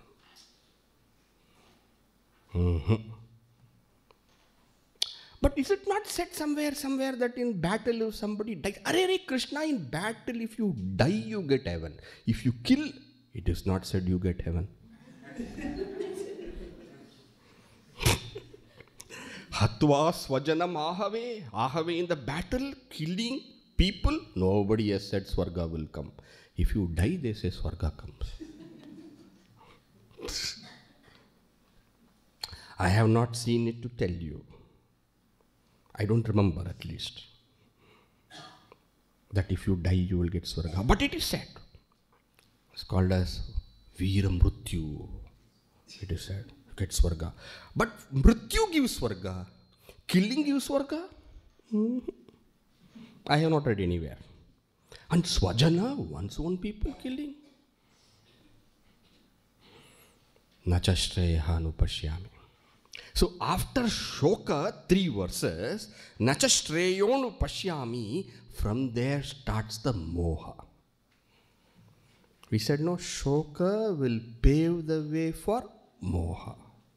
But is it not said somewhere that in battle if somebody dies, Arey Krishna, in battle if you die you get heaven. If you kill, it is not said you get heaven. Hatva swajanam ahave. Ahave, in the battle, killing people, nobody has said Swarga will come. If you die, they say Swarga comes. I have not seen it to tell you. I don't remember at least. That if you die, you will get Swarga. But it is said. It's called as Veera Mrityu. It is said. You get Swarga. But Mrityu gives Swarga. Killing gives Swarga? I have not read anywhere. And Swajana, one's own people killing. Nachashtreyaha pashyami. So after Shoka, 3 verses, Nachashtreyo pashyami, from there starts the Moha. We said no, Shoka will pave the way for Moha.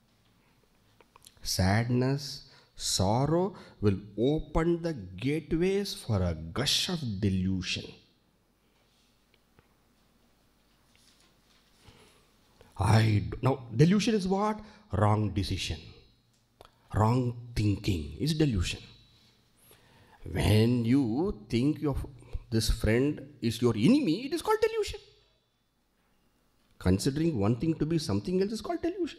Sadness, sorrow will open the gateways for a gush of delusion. Now, delusion is what? Wrong decision. Wrong thinking is delusion. When you think of this friend is your enemy, it is called delusion. Considering one thing to be something else is called delusion.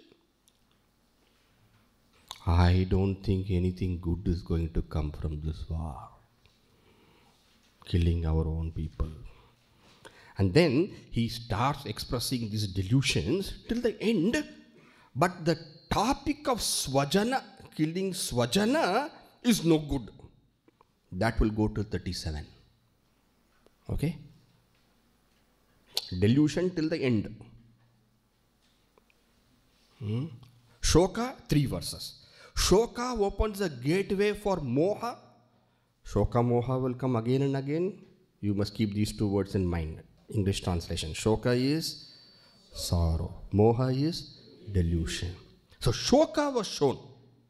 I don't think anything good is going to come from this war. Killing our own people. And then he starts expressing these delusions till the end. But the topic of Swajana, killing Swajana, is no good. That will go to 37. Okay? Delusion till the end. Shoka, 3 verses. Shoka opens the gateway for Moha. Shoka, Moha will come again and again. You must keep these 2 words in mind. English translation. Shoka is sorrow. Moha is delusion. So Shoka was shown.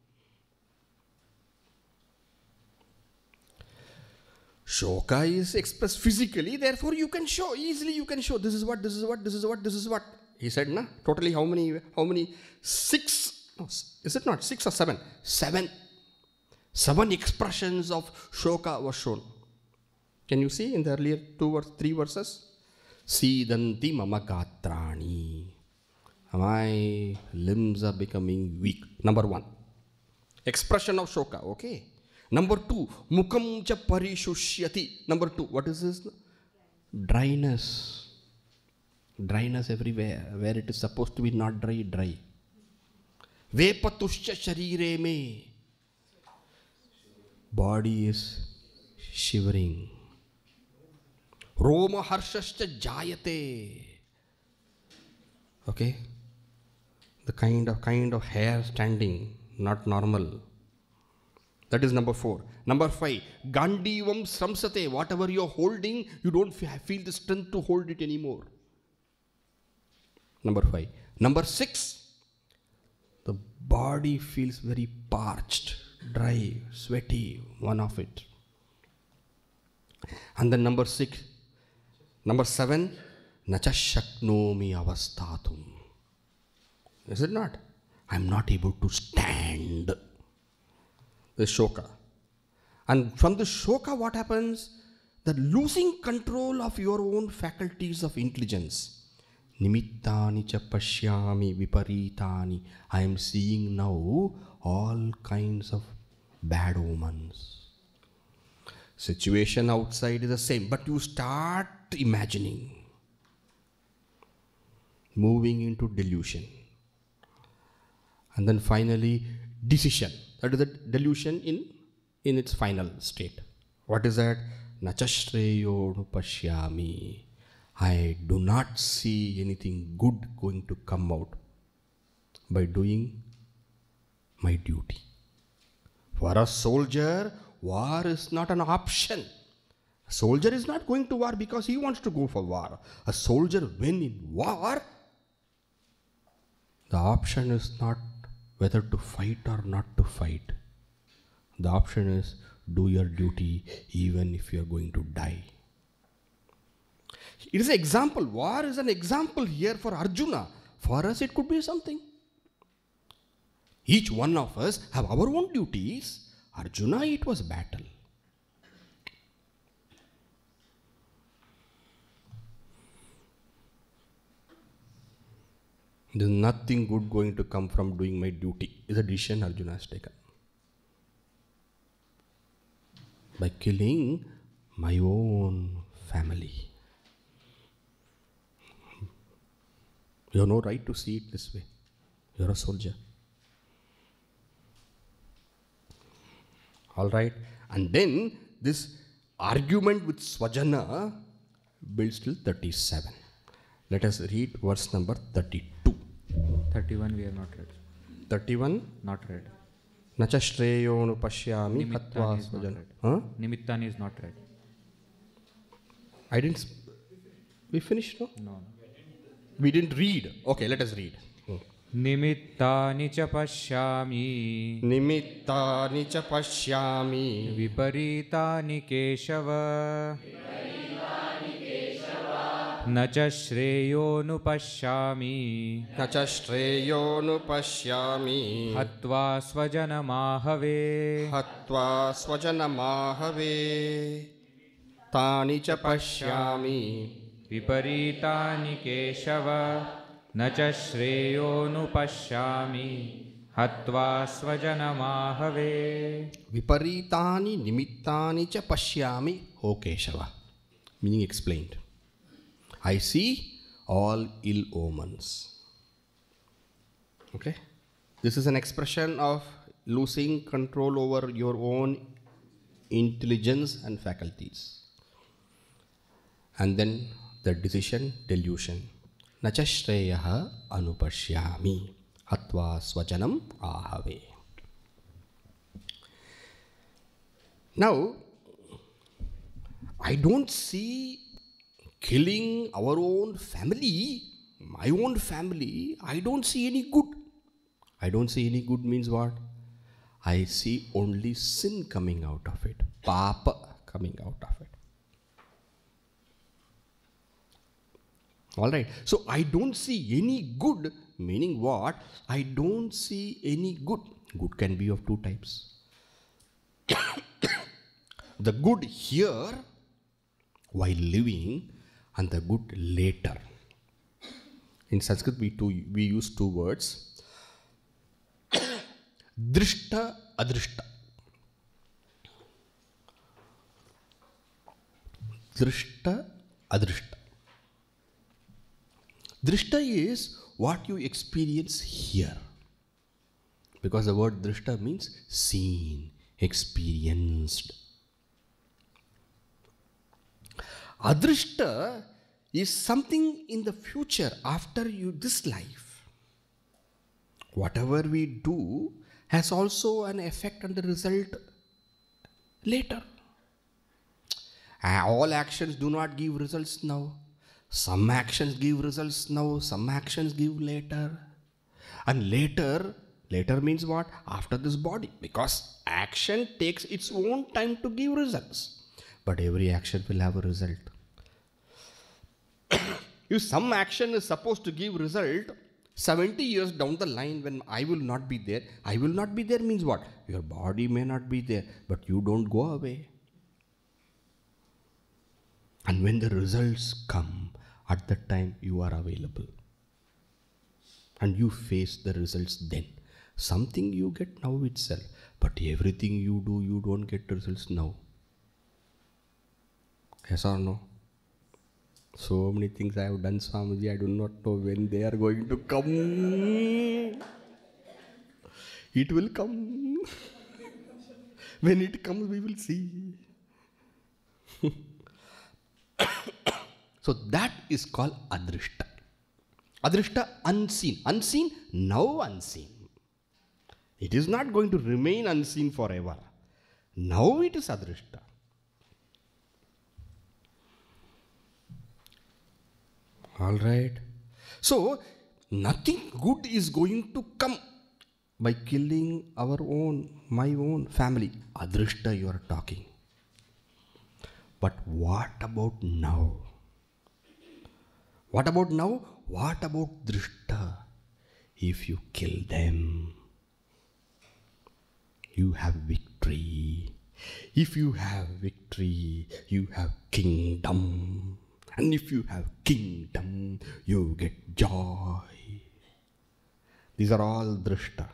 Shoka is expressed physically, therefore you can show, easily you can show, this is what, this is what, this is what, this is what. He said, na? Totally how many? 6, no, is it not 6 or 7? 7 expressions of Shoka was shown. Can you see in the earlier 2 or 3 verses? Sidanti mama gatrani. My limbs are becoming weak. Number 1. Expression of Shoka, okay. Number 2, mukam cha parishushyati. Number 2, what is this? Dryness. Dryness everywhere. Where it is supposed to be not dry, dry. Vepatuscha sharire me. Body is shivering. Roma harshascha jayate. Okay. The kind of hair standing, not normal. That is number 4. Number 5, Gandivam Sramsate. Whatever you are holding, you don't feel the strength to hold it anymore. Number 5. Number 6, the body feels very parched, dry, sweaty, one of it. And then number 7, Nacha Shaknomi Avastatum. Is it not? I am not able to stand. The Shoka. And from the Shoka, what happens? The losing control of your own faculties of intelligence. Nimittani cha pashyami viparitani. I am seeing now all kinds of bad omens. Situation outside is the same, but you start imagining. Moving into delusion. And then finally, decision. That is the delusion in its final state. What is that? Nachashreyo pashyami. I do not see anything good going to come out by doing my duty. For a soldier, war is not an option. A soldier is not going to war because he wants to go for war. A soldier, when in war, the option is not whether to fight or not to fight. The option is do your duty even if you are going to die. It is an example. War is an example here for Arjuna. For us it could be something. Each one of us have our own duties. Arjuna, it was battle. There's nothing good going to come from doing my duty. Is a decision Arjuna has taken. By killing my own family. You have no right to see it this way. You're a soldier. All right. And then this argument with Swajana builds till 37. Let us read verse number 32. 31 we have not read. 31? Not read. Nacha shreyonu pashyami hatva Nimittani is not Swajana. read. Huh? Nimittani is not read. I didn't. We finished, no? No. We didn't read. Okay, let us read. Nimittani cha pashyami Nimittani cha pashyami viparitani keshava na cha shreyonu pashyami nacha shreyonu pashyami hatva svajanamahave hatva swajanamahave tani cha pashyami viparitani keshava na cha shreyonu pashyami hatva svajanamahave. Viparitani nimittani cha pashyami ho Keshava. Meaning explained. I see all ill omens. Okay? This is an expression of losing control over your own intelligence and faculties. And then the decision, delusion. Nacha shreyaha anupashyami hatva swajanam ahave. Now, I don't see killing our own family, my own family, I don't see any good. I don't see any good means what? I see only sin coming out of it, papa coming out of it. All right. So I don't see any good, meaning what? I don't see any good. Good can be of two types. The good here while living and the good later. In Sanskrit we use two words. Drishta, adrishta. Drishta, adrishta. Drishta is what you experience here. Because the word drishta means seen, experienced. Adrishta is something in the future after this life. Whatever we do has also an effect on the result later. All actions do not give results now. Some actions give results now, some actions give later. And later means what? After this body. Because action takes its own time to give results. But every action will have a result. If some action is supposed to give result 70 years down the line when I will not be there means what? Your body may not be there, but you don't go away. And when the results come, at that time you are available. And you face the results then. Something you get now itself, but everything you do, you don't get results now. Yes or no? So many things I have done, Swamiji, I do not know when they are going to come. It will come. When it comes, we will see. So that is called adrishta. Adrishta, unseen. Unseen, now unseen. It is not going to remain unseen forever. Now it is adrishta. All right. So, nothing good is going to come by killing my own family. Adrishta you are talking. But what about now? What about now? What about drishta? If you kill them, you have victory. If you have victory, you have kingdom. And if you have kingdom, you get joy. These are all drishta.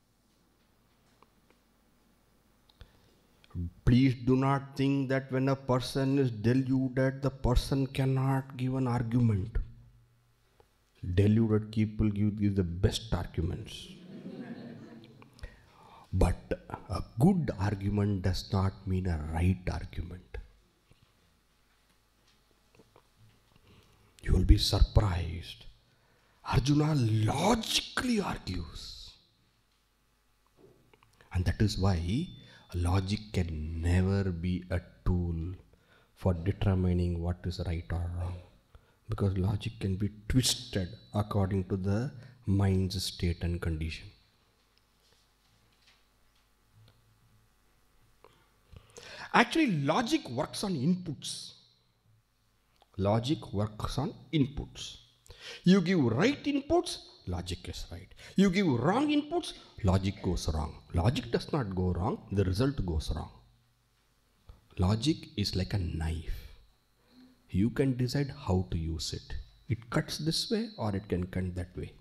Please do not think that when a person is deluded, the person cannot give an argument. Deluded people give the best arguments. But a good argument does not mean a right argument. You will be surprised. Arjuna logically argues. And that is why logic can never be a tool for determining what is right or wrong. Because logic can be twisted according to the mind's state and condition. Actually, logic works on inputs. Logic works on inputs. You give right inputs, logic is right. You give wrong inputs, logic goes wrong. Logic does not go wrong, the result goes wrong. Logic is like a knife. You can decide how to use it. It cuts this way or it can cut that way.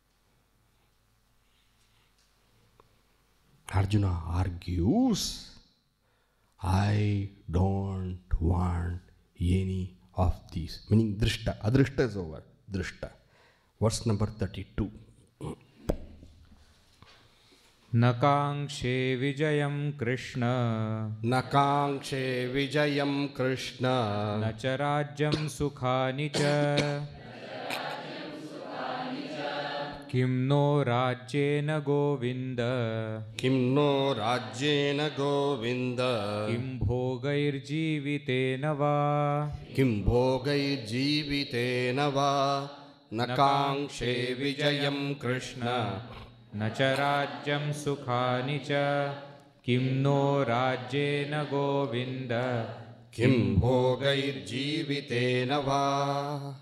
Arjuna argues, I don't want any of these. Meaning drishta. Adrishta is over. Drishta. Verse number 32. Nakangshe vijayam Krishna. Nakangshe vijayam Krishna. Nacharajyam sukhani cha. Kim no rajyena govinda. Kim no rajyena govinda. Kim bhogair jivitena va. Kim bhogai jivitena va. Nakangshe vijayam Krishna. Nacharajyam sukhani cha. Kim no rajyena govinda. Kim bhogai jivitena va.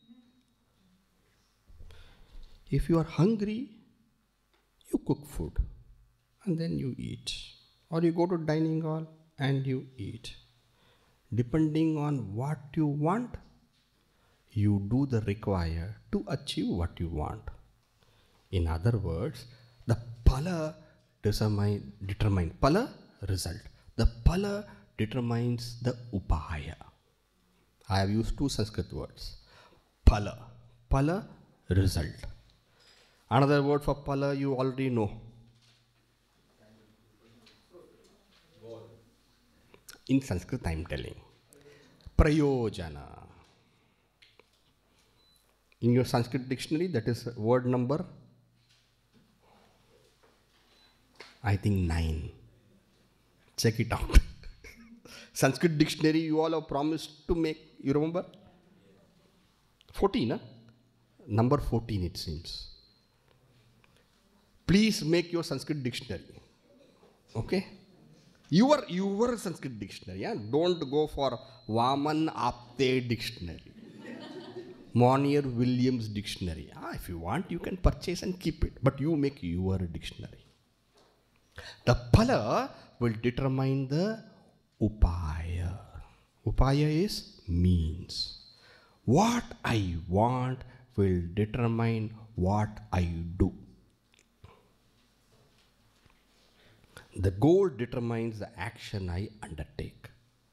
If you are hungry, you cook food and then you eat. Or you go to dining hall and you eat. Depending on what you want, you do the required to achieve what you want. In other words, the phala determines phala result. The phala determines the upaya. I have used two Sanskrit words. Phala result. Another word for phala you already know. In Sanskrit I am telling. Prayojana. In your Sanskrit dictionary, that is word number, I think 9. Check it out. Sanskrit dictionary you all have promised to make, you remember? 14, huh? Number 14 it seems. Please make your Sanskrit dictionary. Okay? Your Sanskrit dictionary. Yeah? Don't go for Vaman Apte dictionary. Monier Williams dictionary. If you want, you can purchase and keep it. But you make your dictionary. The phala will determine the upaya. Upaya is means. What I want will determine what I do. The goal determines the action I undertake.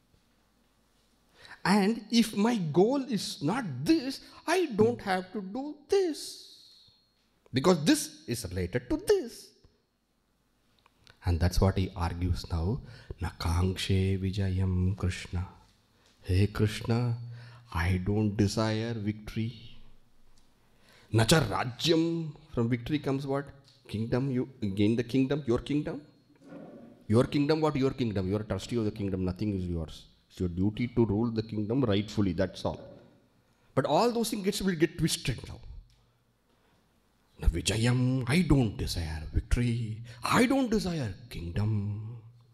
And if my goal is not this, I don't have to do this. Because this is related to this. And that's what he argues now. Nakangshe vijayam Krishna. Hey Krishna, I don't desire victory. Nacha rajyam. From victory comes what? Kingdom. You gain the kingdom, your kingdom. Your kingdom, what your kingdom? You are a trustee of the kingdom, nothing is yours. It's your duty to rule the kingdom rightfully, that's all. But all those things will get twisted now. Now, Vijayam, I don't desire victory. I don't desire kingdom.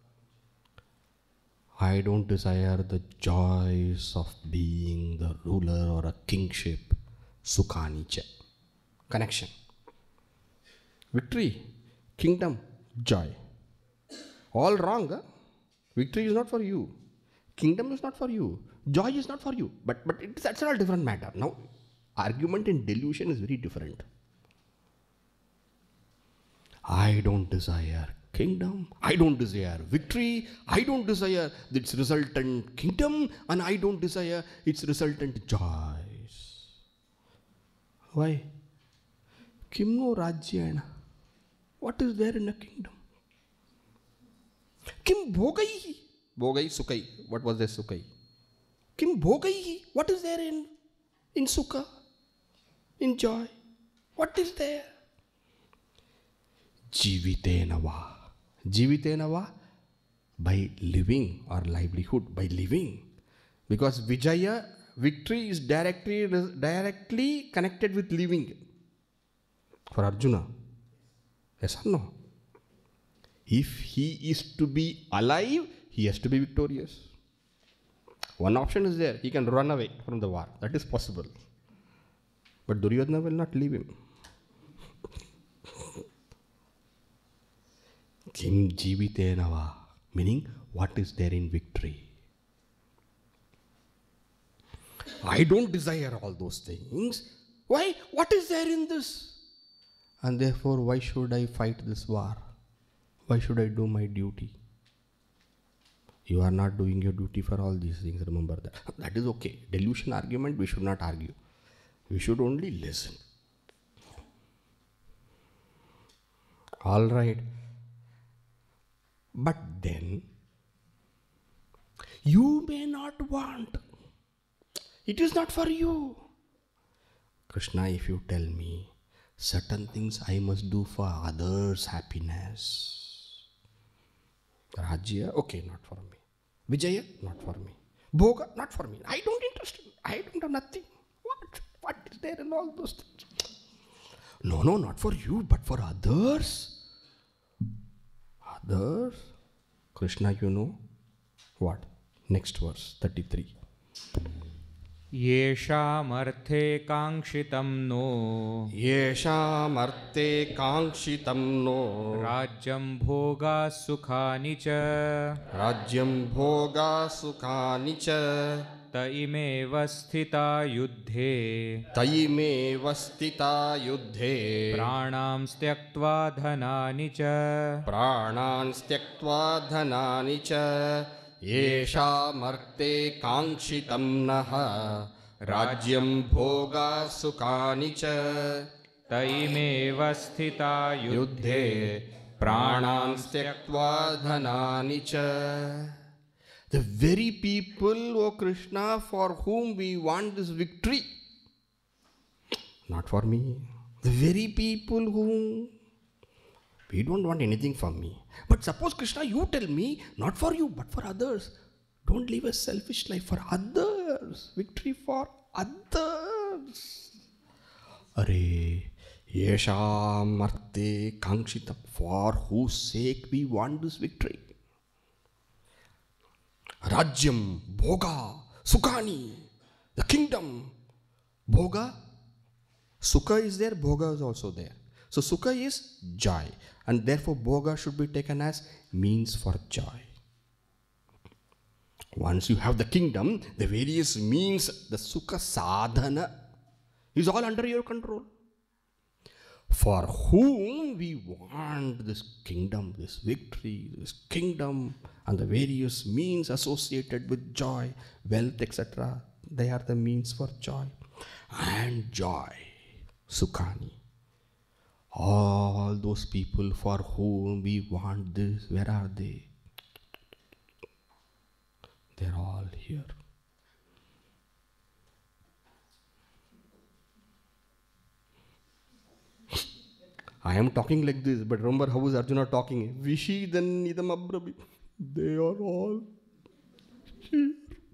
I don't desire the joys of being the ruler or a kingship. Sukhanicha. Connection. Victory, kingdom, joy. All wrong. Huh? Victory is not for you. Kingdom is not for you. Joy is not for you. But that's all different matter. Now, argument and delusion is very different. I don't desire kingdom, I don't desire victory, I don't desire its resultant kingdom, and I don't desire its resultant joys. Why? Kim no rajyena. What is there in a kingdom? Kim bhogaihi. Bhogai sukai. What was there sukai? Kim bhogaihi. What is there in sukha? In joy? What is there? Jivitena va. Jivitena va, by living or livelihood, by living. Because Vijaya, victory, is directly connected with living. For Arjuna. Yes or no? If he is to be alive, he has to be victorious. One option is there. He can run away from the war. That is possible. But Duryodhana will not leave him. Kim jivitena va, meaning what is there in victory? I don't desire all those things. Why? What is there in this? And therefore, why should I fight this war? Why should I do my duty? You are not doing your duty for all these things, remember that. That is okay. Delusion argument, we should not argue. We should only listen. All right. But then, you may not want. It is not for you. Krishna, if you tell me certain things I must do for others' happiness. Rajya, okay, not for me. Vijaya, not for me. Bhoga, not for me. I don't interest. I don't have nothing. What is there in all those things? No, not for you, but for others. Others? Krishna, you know what? Next verse, 33. येषामर्थे काङ्क्षितं नो येषामर्थे काङ्क्षितं नो राज्यं भोगा सुखानि च राज्यं भोगा सुखानि च तइमेव स्थिता युद्धे तयिमेव स्थिता युद्धे प्राणां त्यक्त्वा धनानि च प्राणान् त्यक्त्वा धनानि च येषामर्थे काङ्क्षितं नः राज्यं भोगा सुखानि च तइमेव स्थिता युद्धे प्राणान् त्यक्त्वा धनानि च. The very people, O Krishna, for whom we want this victory, not for me. The very people whom we don't want anything from me. But suppose, Krishna, you tell me, not for you, but for others. Don't live a selfish life, for others. Victory for others. Are, yesham arte kangshitam. For whose sake we want this victory. Rajyam, bhoga, sukhani. The kingdom. Bhoga. Sukha is there, bhoga is also there. So sukha is joy. And therefore bhoga should be taken as means for joy. Once you have the kingdom, the various means, the sukha sadhana is all under your control. For whom we want this kingdom, this victory, this kingdom, and the various means associated with joy, wealth, etc. They are the means for joy. And joy, sukhani. All those people for whom we want this, where are they? They're all here. I am talking like this, but remember how was Arjuna talking? Vishidan idam abrabhi. They are all here.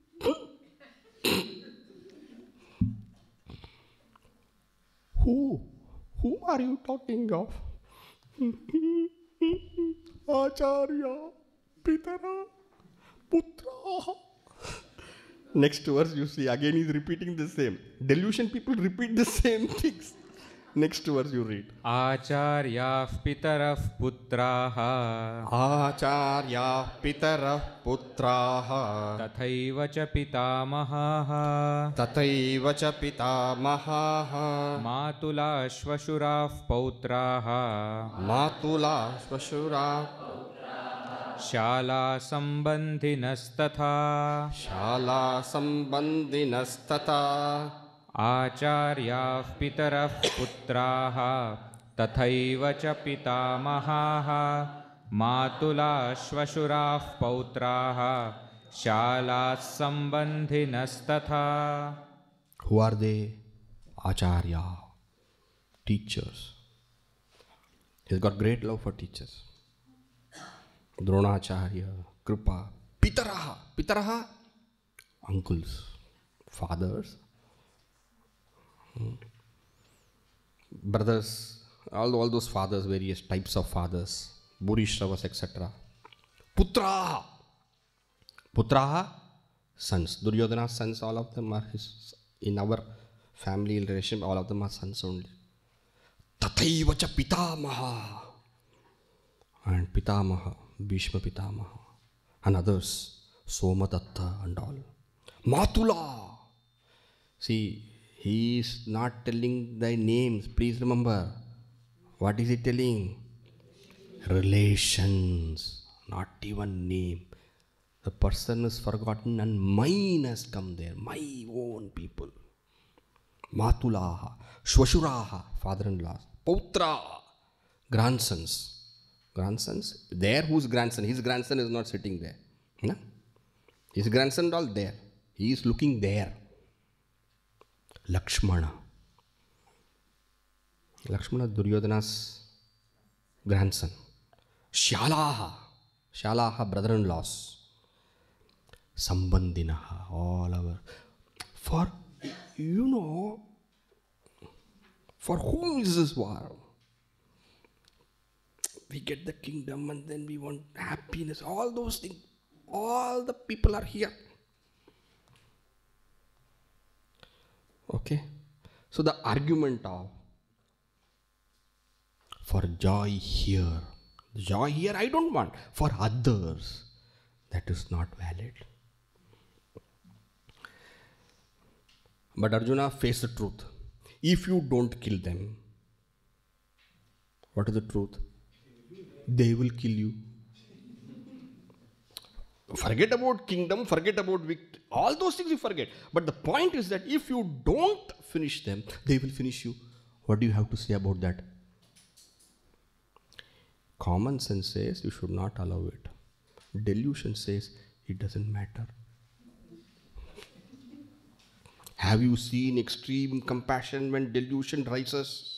Whom are you talking of? Acharya, Pitara, Putra. Next verse you see, again he's repeating the same. Delusion people repeat the same things. Next verse you read. आचार्याः पितरः पुत्राः Acharya pitara putraha तथैव च पितामहाः tataiva cha pitamahaha मातुला श्वशुराः पौत्राः matula swashura शाला सम्बन्धिनस्तथा shala sambandhinastata आचार्याः पितरः पुत्राः तथैव च पितामहाः मातुला श्वशुराः पौत्राः शालाः सम्बन्धिनस्तथा. Who are they? Acharya, teachers. He's got great love for teachers. Dronacharya, Kripa, Pitaraha. Pitaraha, uncles, fathers, brothers, all those fathers, various types of fathers, Burishravas, etc. Putraha. Putraha, sons. Duryodhana's sons, all of them are his. In our family relation, all of them are sons only. Tathaiva cha pitamaha. And Pitamaha, Bhishma Pitamaha, and others, Somadatta and all. Matula. See, he is not telling the names. Please remember. What is he telling? Relations, not even name. The person is forgotten and mine has come there. My own people. Matulaha, Shwashuraha, father-in-law. Pautra, grandsons. Grandsons? There whose grandson? His grandson is not sitting there. No? His grandson is all there. He is looking there. Lakshmana. Lakshmana Duryodhana's grandson. Shalaha. Shalaha, brother-in-laws. Sambandhinaha, all our. For, for whom is this war? We get the kingdom and then we want happiness. All those things. All the people are here. Okay. So the argument of for joy here. Joy here I don't want. For others, that is not valid. But Arjuna faced the truth. If you don't kill them, what is the truth? They will kill you. Forget about kingdom, forget about victory. All those things you forget. But the point is that if you don't finish them, they will finish you. What do you have to say about that? Common sense says you should not allow it. Delusion says it doesn't matter. Have you seen extreme compassion when delusion rises?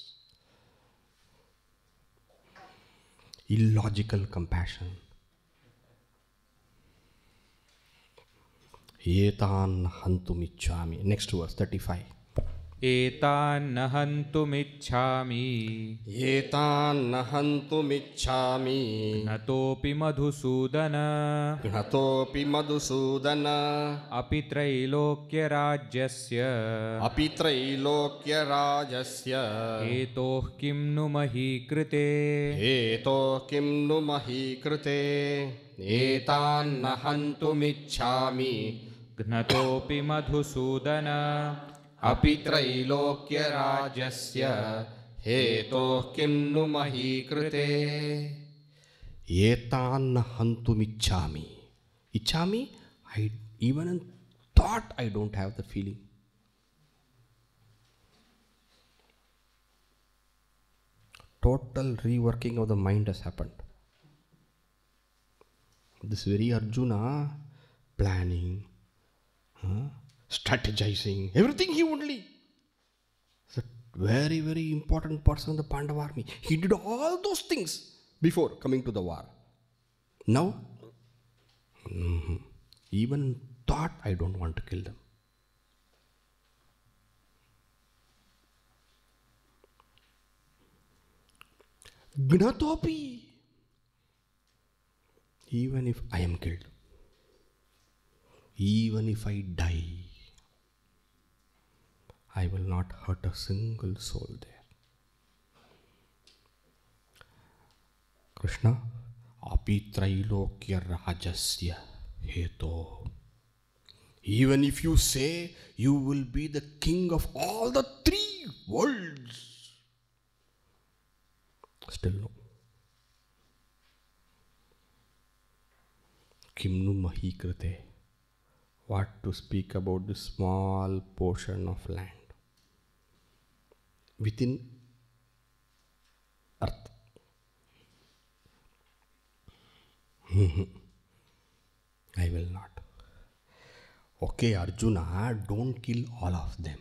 Illogical compassion. Etan hantumichami. Next verse, 35. एतान्न हन्तुमिच्छामि Etan hantumichami. नतोऽपि Madhusudan Gnatopi madhusudana. अपि त्रैलोक्यराज्यस्य Apitrailokya rajasya. हेतोः किं नु मही कृते Eto kim nu mahi krute. Etan hantumichami. घ्नतोऽपि Madhusudan अपि त्रैलोक्यराजस्य हेतोः किं नु मही कृते. एतान् हन्तुमिच्छामि. Ichami, even in thought I don't have the feeling. Total reworking of the mind has happened. This very Arjuna, planning, strategizing, everything he only. He's a very, very important person in the Pandava army. He did all those things before coming to the war. Now, even in thought, I don't want to kill them. Gnatopi. Even if I am killed, even if I die, I will not hurt a single soul there. Krishna, api trailokya rajasya heto. Even if you say you will be the king of all the three worlds, still no. Kimnu mahi krite. What to speak about this small portion of land within earth. I will not. Okay, Arjuna, don't kill all of them.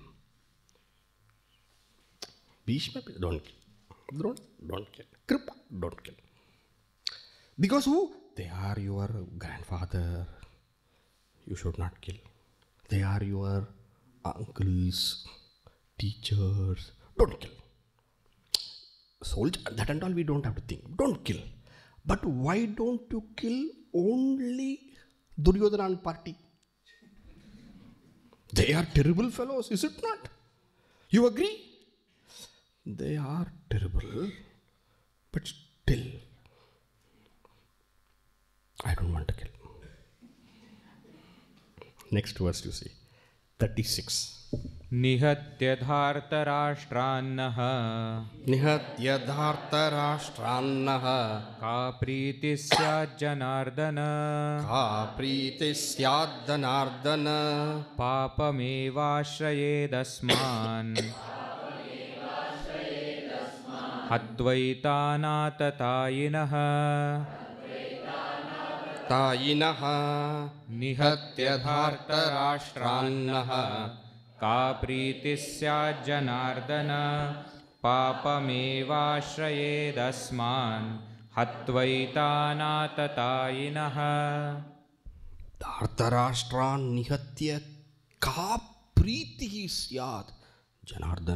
Bhishma, don't kill. Don't kill. Kripa, don't kill. Because who? They are your grandfather. You should not kill. They are your uncles, teachers. Don't kill. Soldier, that and all we don't have to think. Don't kill. But why don't you kill only Duryodhana party? They are terrible fellows, is it not? You agree? They are terrible, but still, I don't want to kill. Next verse you see, 36. निहत्य धार्तराष्ट्रान्नः निहत्य धार्तराष्ट्रान्नः का प्रीतिः स्यात् जनार्दन का प्रीतिः स्यात् जनार्दन पापमेवाश्रयेदस्मान् हत्वैतानाततायिनः तायिनः निहत्य धार्तराष्ट्रान्नः का प्रीतिः स्यात् जनार्दन पापमेवाश्रयेदस्मान् हत्वैतानाततायिनः धार्तराष्ट्रान् निहत्य का प्रीतिः स्यात् Janardan.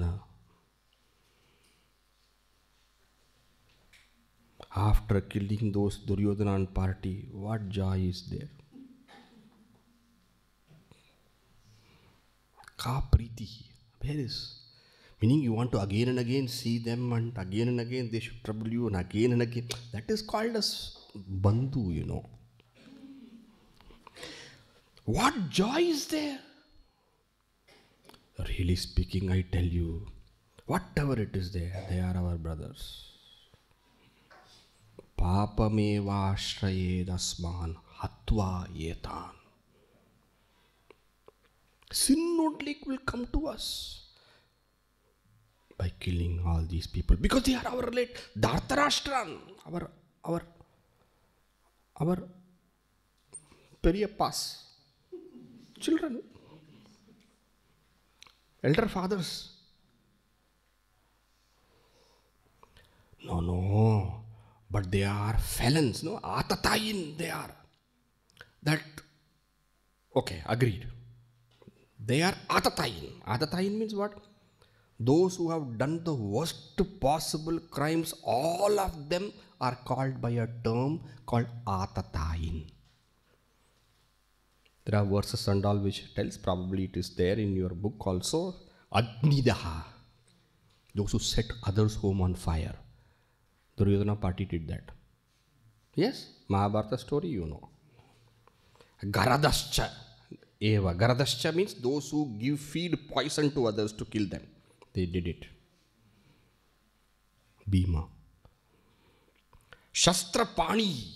After killing those Duryodhana party, what joy is there? Ka priti. Where is? Meaning you want to again and again see them, and again they should trouble you, and again. That is called as bandhu, you know. What joy is there? Really speaking, I tell you, whatever it is there, they are our brothers. Papamevashrayedasman hatva yetan. Sin only will come to us by killing all these people, because they are our relate. Dhartarashtran, our Periappas, children, elder fathers. No. But they are felons, no? Atatayin, they are. That, okay, agreed. They are atatayin. Atatayin means what? Those who have done the worst possible crimes, all of them are called by a term called atatayin. There are verses and all which tells, probably it is there in your book also, Agnidaha. Those who set others' home on fire. Duryodhana party did that. Yes, Mahabharata story you know. Garadascha eva. Garadascha means those who feed poison to others to kill them. They did it. Bhima. Shastrapani.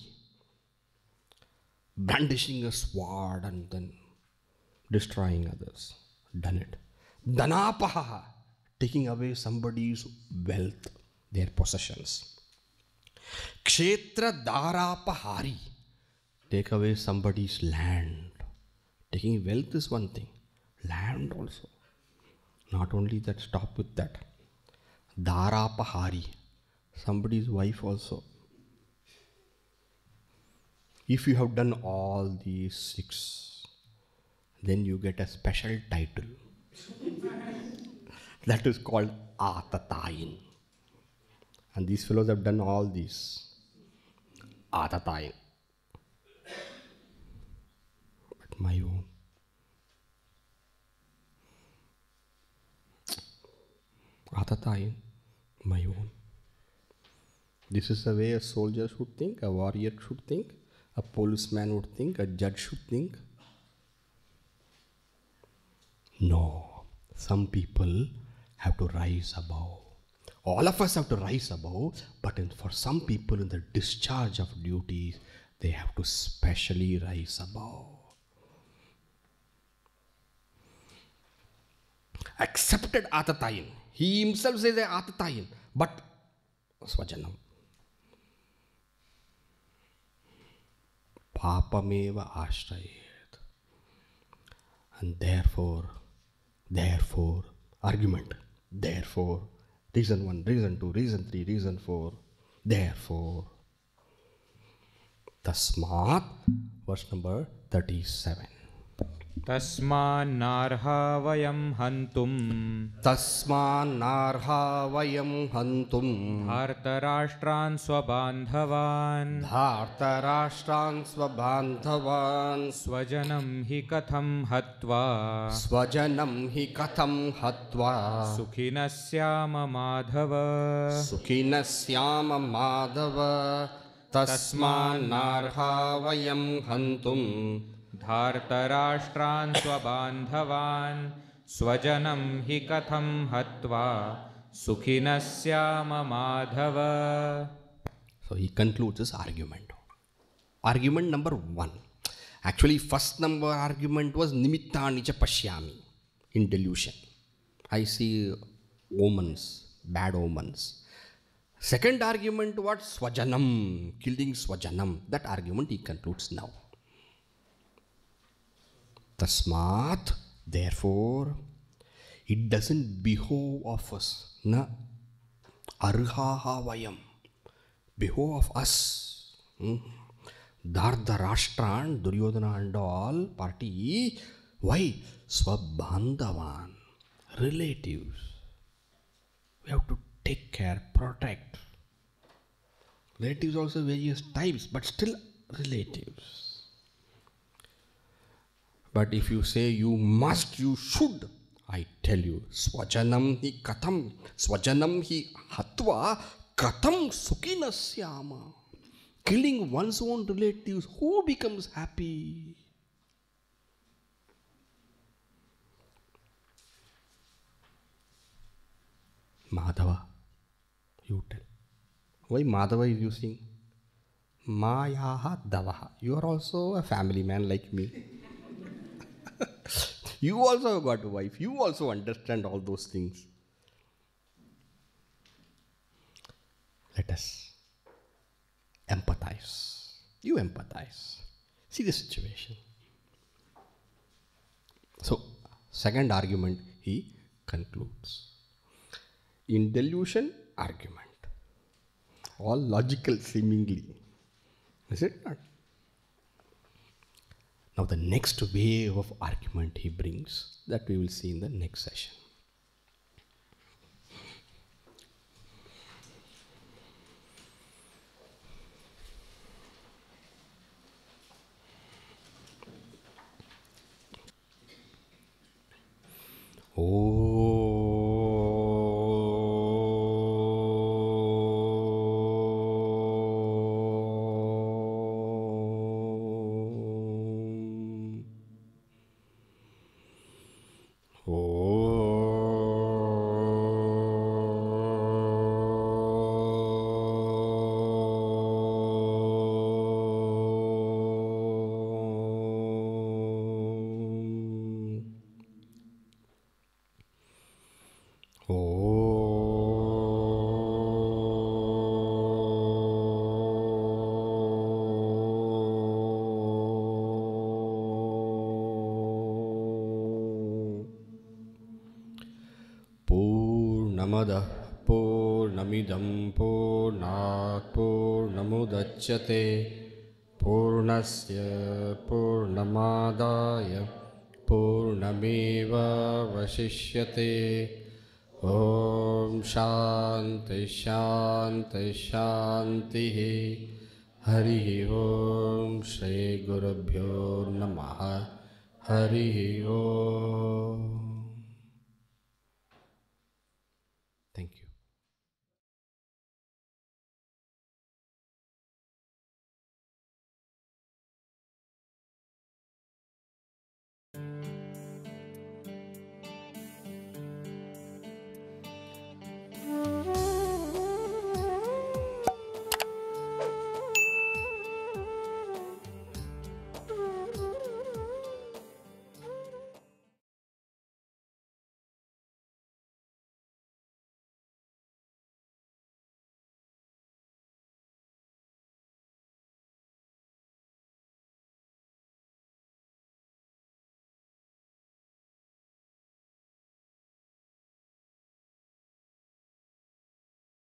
Brandishing a sword and then destroying others. Done it. Dhanapaha. Taking away somebody's wealth, their possessions. Kshetra Dharapahari. Take away somebody's land. Taking wealth is one thing. Land also. Not only that, stop with that. Dharapahari. Somebody's wife also. If you have done all these 6, then you get a special title. That is called Atatayin. And these fellows have done all these. Atatayin. But my own. Atatayin, my own. This is the way a soldier should think, a warrior should think, a policeman would think, a judge should think. No, some people have to rise above. All of us have to rise above, but for some people in the discharge of duties, they have to specially rise above. Accepted atatayin. He himself says atatayin, but swajanam. Papameva ashrayet. And therefore, argument. Therefore, reason 1, reason 2, reason 3, reason 4. Therefore, tasmat, verse number 37. Tasmannarha vayam hantum. Tasmannarha vayam hantum. Dhartarashtran swabandhavan. Dhartarashtran swabandhavan. Swajanam hi katham hatva. Swajanam hi katham hatva. Sukhinasyama madhava. Sukhinasyama madhava. Tasmannarha vayam hantum. Dhartarashtran swabandhavan. Swajanam hi katham hatva. Sukhinasyama madhava. So he concludes his argument. Argument number 1. Actually, first number argument was nimittani cha pashyami, in delusion. I see omens, bad omens. Second argument was swajanam, killing swajanam. That argument he concludes now. Tasmat, therefore, it doesn't behove of us. Na arhaha vayam. Behove of us. Dhartarashtran, Duryodhana and all party. Why? Swabandhavan. Relatives. We have to take care, protect. Relatives also various types, but still relatives. But if you say you must, you should, I tell you, swajanam hi katham, swajanam hi hatva, katham sukhinasyama. Killing one's own relatives, who becomes happy? Madhava, you tell. Why Madhava is using? Mayaha davaha. You are also a family man like me. You also have got a wife. You also understand all those things. Let us empathize. You empathize. See the situation. So, second argument he concludes. In delusion, argument. All logical seemingly. Is it not? Now the next wave of argument he brings, that we will see in the next session. Purnamidam Purnat Purnamudachyate Purnasya Purnamadaya Purnameva Vasishyate. Om Shanti Shanti Shanti. Hari Om Shri Gurubhyo Namaha. Hari Om.